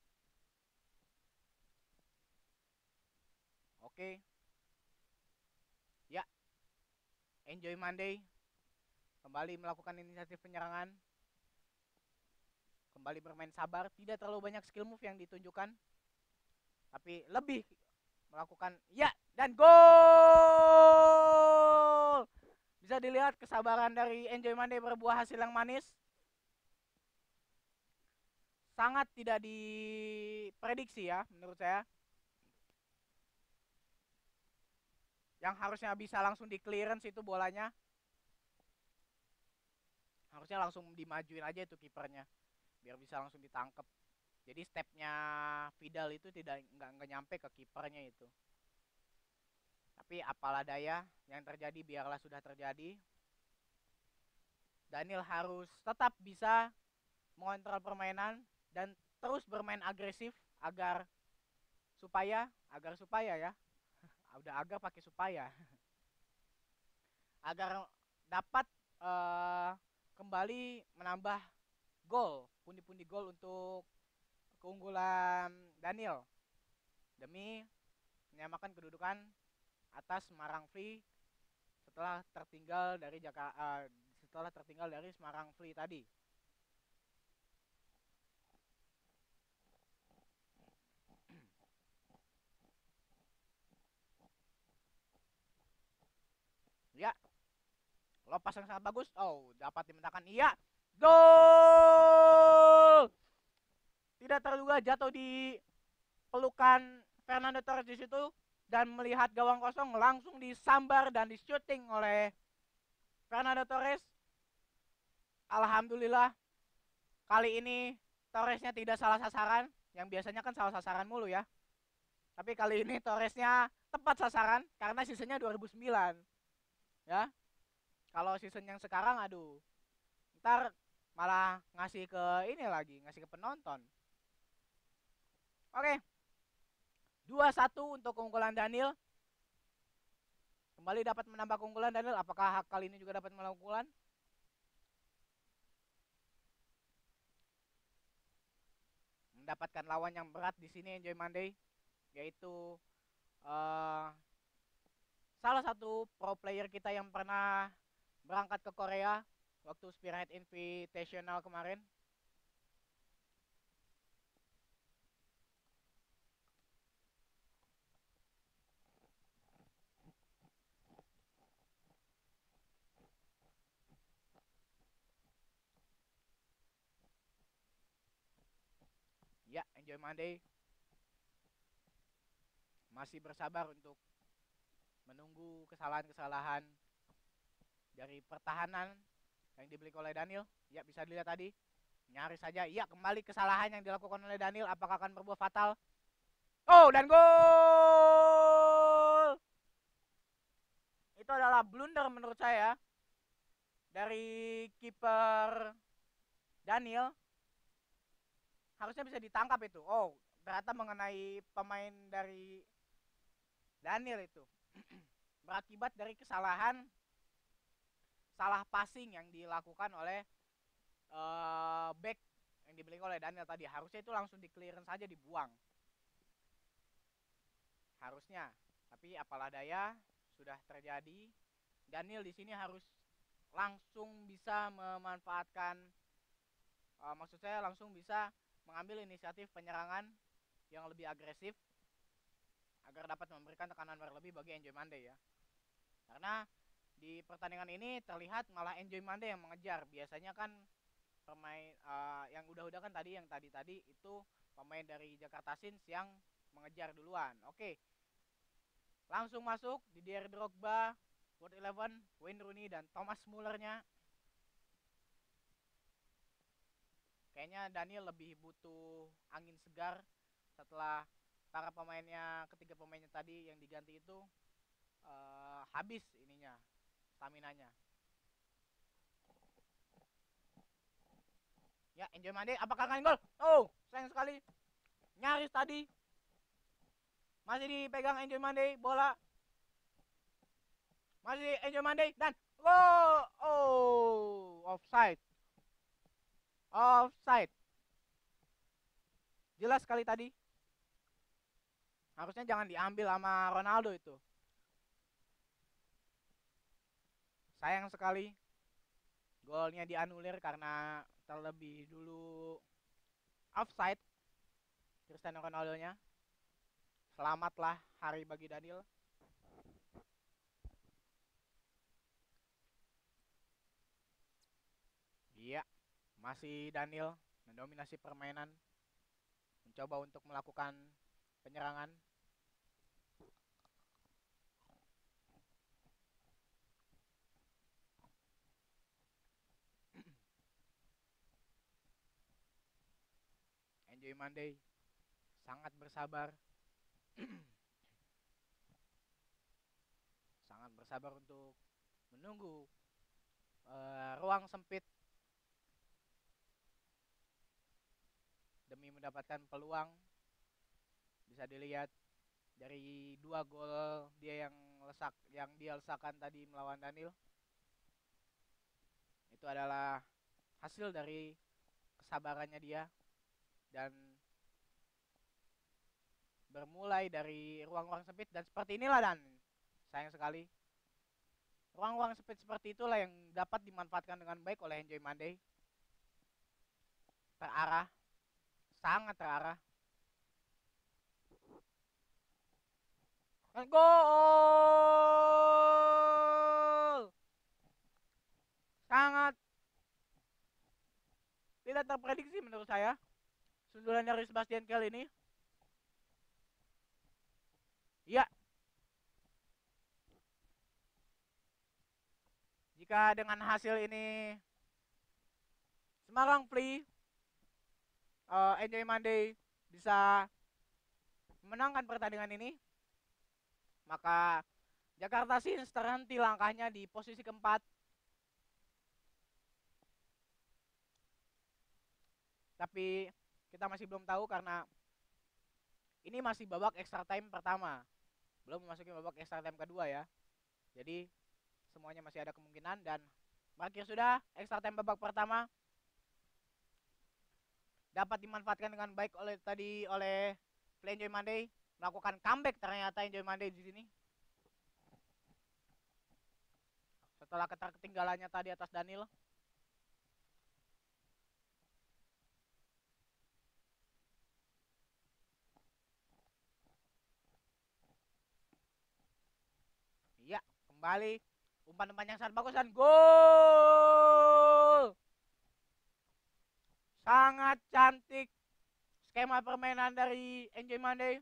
Oke. Ya. Enjoy Monday kembali melakukan inisiatif penyerangan. Kembali bermain sabar, tidak terlalu banyak skill move yang ditunjukkan, tapi lebih melakukan ya dan gol. Bisa dilihat kesabaran dari Enjoy Monday berbuah hasil yang manis. Sangat tidak diprediksi ya menurut saya. Yang harusnya bisa langsung di clearance itu bolanya, harusnya langsung dimajuin aja itu kipernya biar bisa langsung ditangkep. Jadi stepnya Vidal itu tidak nggak nggak nyampe ke kipernya itu. Tapi apalah daya, yang terjadi biarlah sudah terjadi. Daniel harus tetap bisa mengontrol permainan dan terus bermain agresif agar supaya agar supaya ya udah agar pakai supaya agar dapat uh, kembali menambah gol, pundi-pundi gol untuk keunggulan Daniel demi menyamakan kedudukan atas Semarang Flee setelah tertinggal dari Jakarta uh, setelah tertinggal dari Semarang Flee tadi. Ya, lopas yang sangat bagus. Oh, dapat dimentahkan. Iya, gol. Tidak terduga jatuh di pelukan Fernando Torres di situ dan melihat gawang kosong langsung disambar dan di shooting oleh Fernando Torres. Alhamdulillah kali ini Torresnya tidak salah sasaran, yang biasanya kan salah sasaran mulu ya. Tapi kali ini Torresnya tepat sasaran karena seasonnya dua ribu sembilan. Ya. Kalau season yang sekarang aduh, ntar malah ngasih ke ini lagi, ngasih ke penonton. Oke. dua satu untuk keunggulan Daniel. Kembali dapat menambah keunggulan Daniel. Apakah kali ini juga dapat menambah keunggulan? Mendapatkan lawan yang berat di sini Enjoy Monday, yaitu uh, salah satu pro player kita yang pernah berangkat ke Korea waktu Spearhead Invitational kemarin. Ya, Enjoy Monday masih bersabar untuk menunggu kesalahan-kesalahan dari pertahanan yang dibeli oleh Daniel. Ya, bisa dilihat tadi nyaris saja. Ya, kembali kesalahan yang dilakukan oleh Daniel. Apakah akan berbuah fatal? Oh, dan gol! Itu adalah blunder menurut saya dari kiper Daniel. Harusnya bisa ditangkap itu. Oh, ternyata mengenai pemain dari Daniel itu. Berakibat dari kesalahan salah passing yang dilakukan oleh uh, back yang dibeli oleh Daniel tadi. Harusnya itu langsung di clearance saja, dibuang. Harusnya. Tapi apalah daya, sudah terjadi. Daniel di sini harus langsung bisa memanfaatkan uh, maksud saya langsung bisa mengambil inisiatif penyerangan yang lebih agresif agar dapat memberikan tekanan berlebih bagi Enjoy Monday ya. Karena di pertandingan ini terlihat malah Enjoy Monday yang mengejar. Biasanya kan pemain uh, yang udah-udah kan tadi yang tadi-tadi itu pemain dari Jakarta Sins yang mengejar duluan. Oke. Langsung masuk Didier Drogba, World Eleven, Wayne Rooney dan Thomas Mullernya. Kayaknya Daniel lebih butuh angin segar setelah para pemainnya, ketiga pemainnya tadi yang diganti itu uh, habis ininya, staminanya. Ya, Enjoy Monday, apakah akan gol? Oh, sayang sekali. Nyaris tadi. Masih dipegang Enjoy Monday, bola. Masih Enjoy Monday dan gol. Oh, offside. Offside. Jelas sekali tadi. Harusnya jangan diambil sama Ronaldo itu. Sayang sekali. Golnya dianulir karena terlebih dulu offside Cristiano Ronaldo-nya. Selamatlah hari bagi Daniel. Iya, masih Daniel mendominasi permainan, mencoba untuk melakukan penyerangan. Enjoy Monday sangat bersabar. Sangat bersabar untuk menunggu uh, ruang sempit demi mendapatkan peluang. Bisa dilihat dari dua gol dia yang lesak yang dia lesakan tadi melawan Daniel. Itu adalah hasil dari kesabarannya dia dan bermulai dari ruang-ruang sempit dan seperti inilah dan sayang sekali ruang-ruang sempit seperti itulah yang dapat dimanfaatkan dengan baik oleh Enjoy Monday. Terarah, sangat terarah. Dan gol! Sangat tidak terprediksi menurut saya sundulan dari Sebastian Kehl ini. Iya. Jika dengan hasil ini Semarang Fly uh, Enjoy Monday bisa memenangkan pertandingan ini, maka Jakarta Sins terhenti langkahnya di posisi keempat. Tapi kita masih belum tahu karena ini masih babak extra time pertama, belum memasuki babak extra time kedua ya. Jadi semuanya masih ada kemungkinan dan berakhir sudah extra time babak pertama. Dapat dimanfaatkan dengan baik oleh tadi oleh Enjoy Monday, melakukan comeback ternyata Enjoy Monday di sini. Setelah keterketinggalannya tadi atas Daniel. Iya, kembali umpan-umpan yang sangat bagus dan gol. Sangat cantik skema permainan dari Enjoy Monday.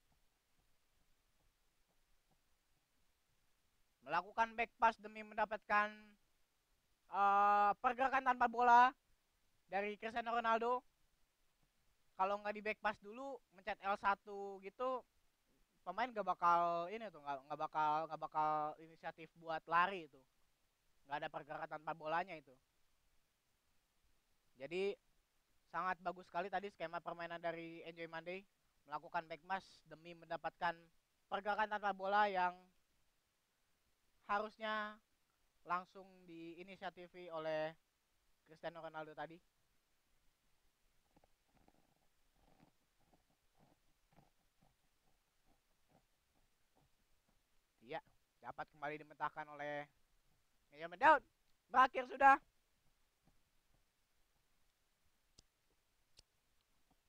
Melakukan back pass demi mendapatkan uh, pergerakan tanpa bola dari Cristiano Ronaldo. Kalau nggak di back pass dulu, mencet L satu gitu, pemain gak bakal ini tuh, nggak nggak bakal nggak bakal inisiatif buat lari itu. Nggak ada pergerakan tanpa bolanya itu. Jadi sangat bagus sekali tadi skema permainan dari Enjoy Monday, melakukan back pass demi mendapatkan pergerakan tanpa bola yang harusnya langsung diinisiatifi oleh Cristiano Ronaldo tadi. Iya, dapat kembali dimentahkan oleh Benjamin Daud. Berakhir sudah.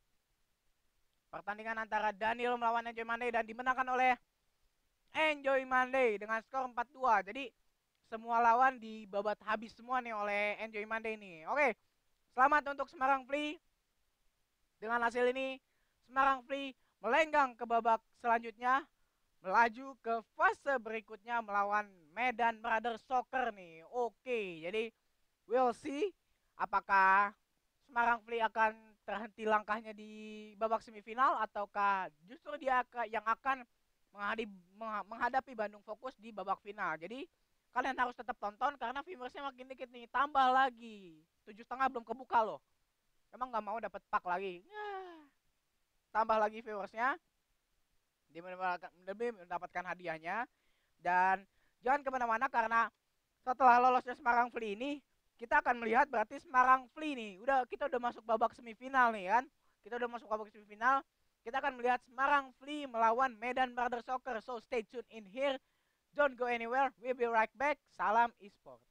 pertandingan antara Daniel melawan Enjoy Monday dan dimenangkan oleh Enjoy Monday dengan skor empat dua. Jadi semua lawan dibabat habis semua nih oleh Enjoy Monday nih. Oke, selamat untuk Semarang Fli. Dengan hasil ini Semarang Fli melenggang ke babak selanjutnya, melaju ke fase berikutnya melawan Medan Brothers Soccer nih. Oke, jadi we'll see apakah Semarang Fli akan terhenti langkahnya di babak semifinal ataukah justru dia yang akan menghadapi, menghadapi Bandung Fokus di babak final. Jadi kalian harus tetap tonton karena viewersnya makin dikit nih. Tambah lagi tujuh setengah belum kebuka loh. Emang nggak mau dapat pak lagi? Tambah lagi viewersnya demi mendapatkan hadiahnya. Dan jangan kemana-mana karena setelah lolosnya Semarang Fli ini kita akan melihat berarti Semarang Fli nih udah kita udah masuk babak semifinal nih kan, kita udah masuk babak semifinal, kita akan melihat Semarang Fli melawan Medan Brothers Soccer. So stay tuned in here, don't go anywhere, we'll be right back. Salam esports.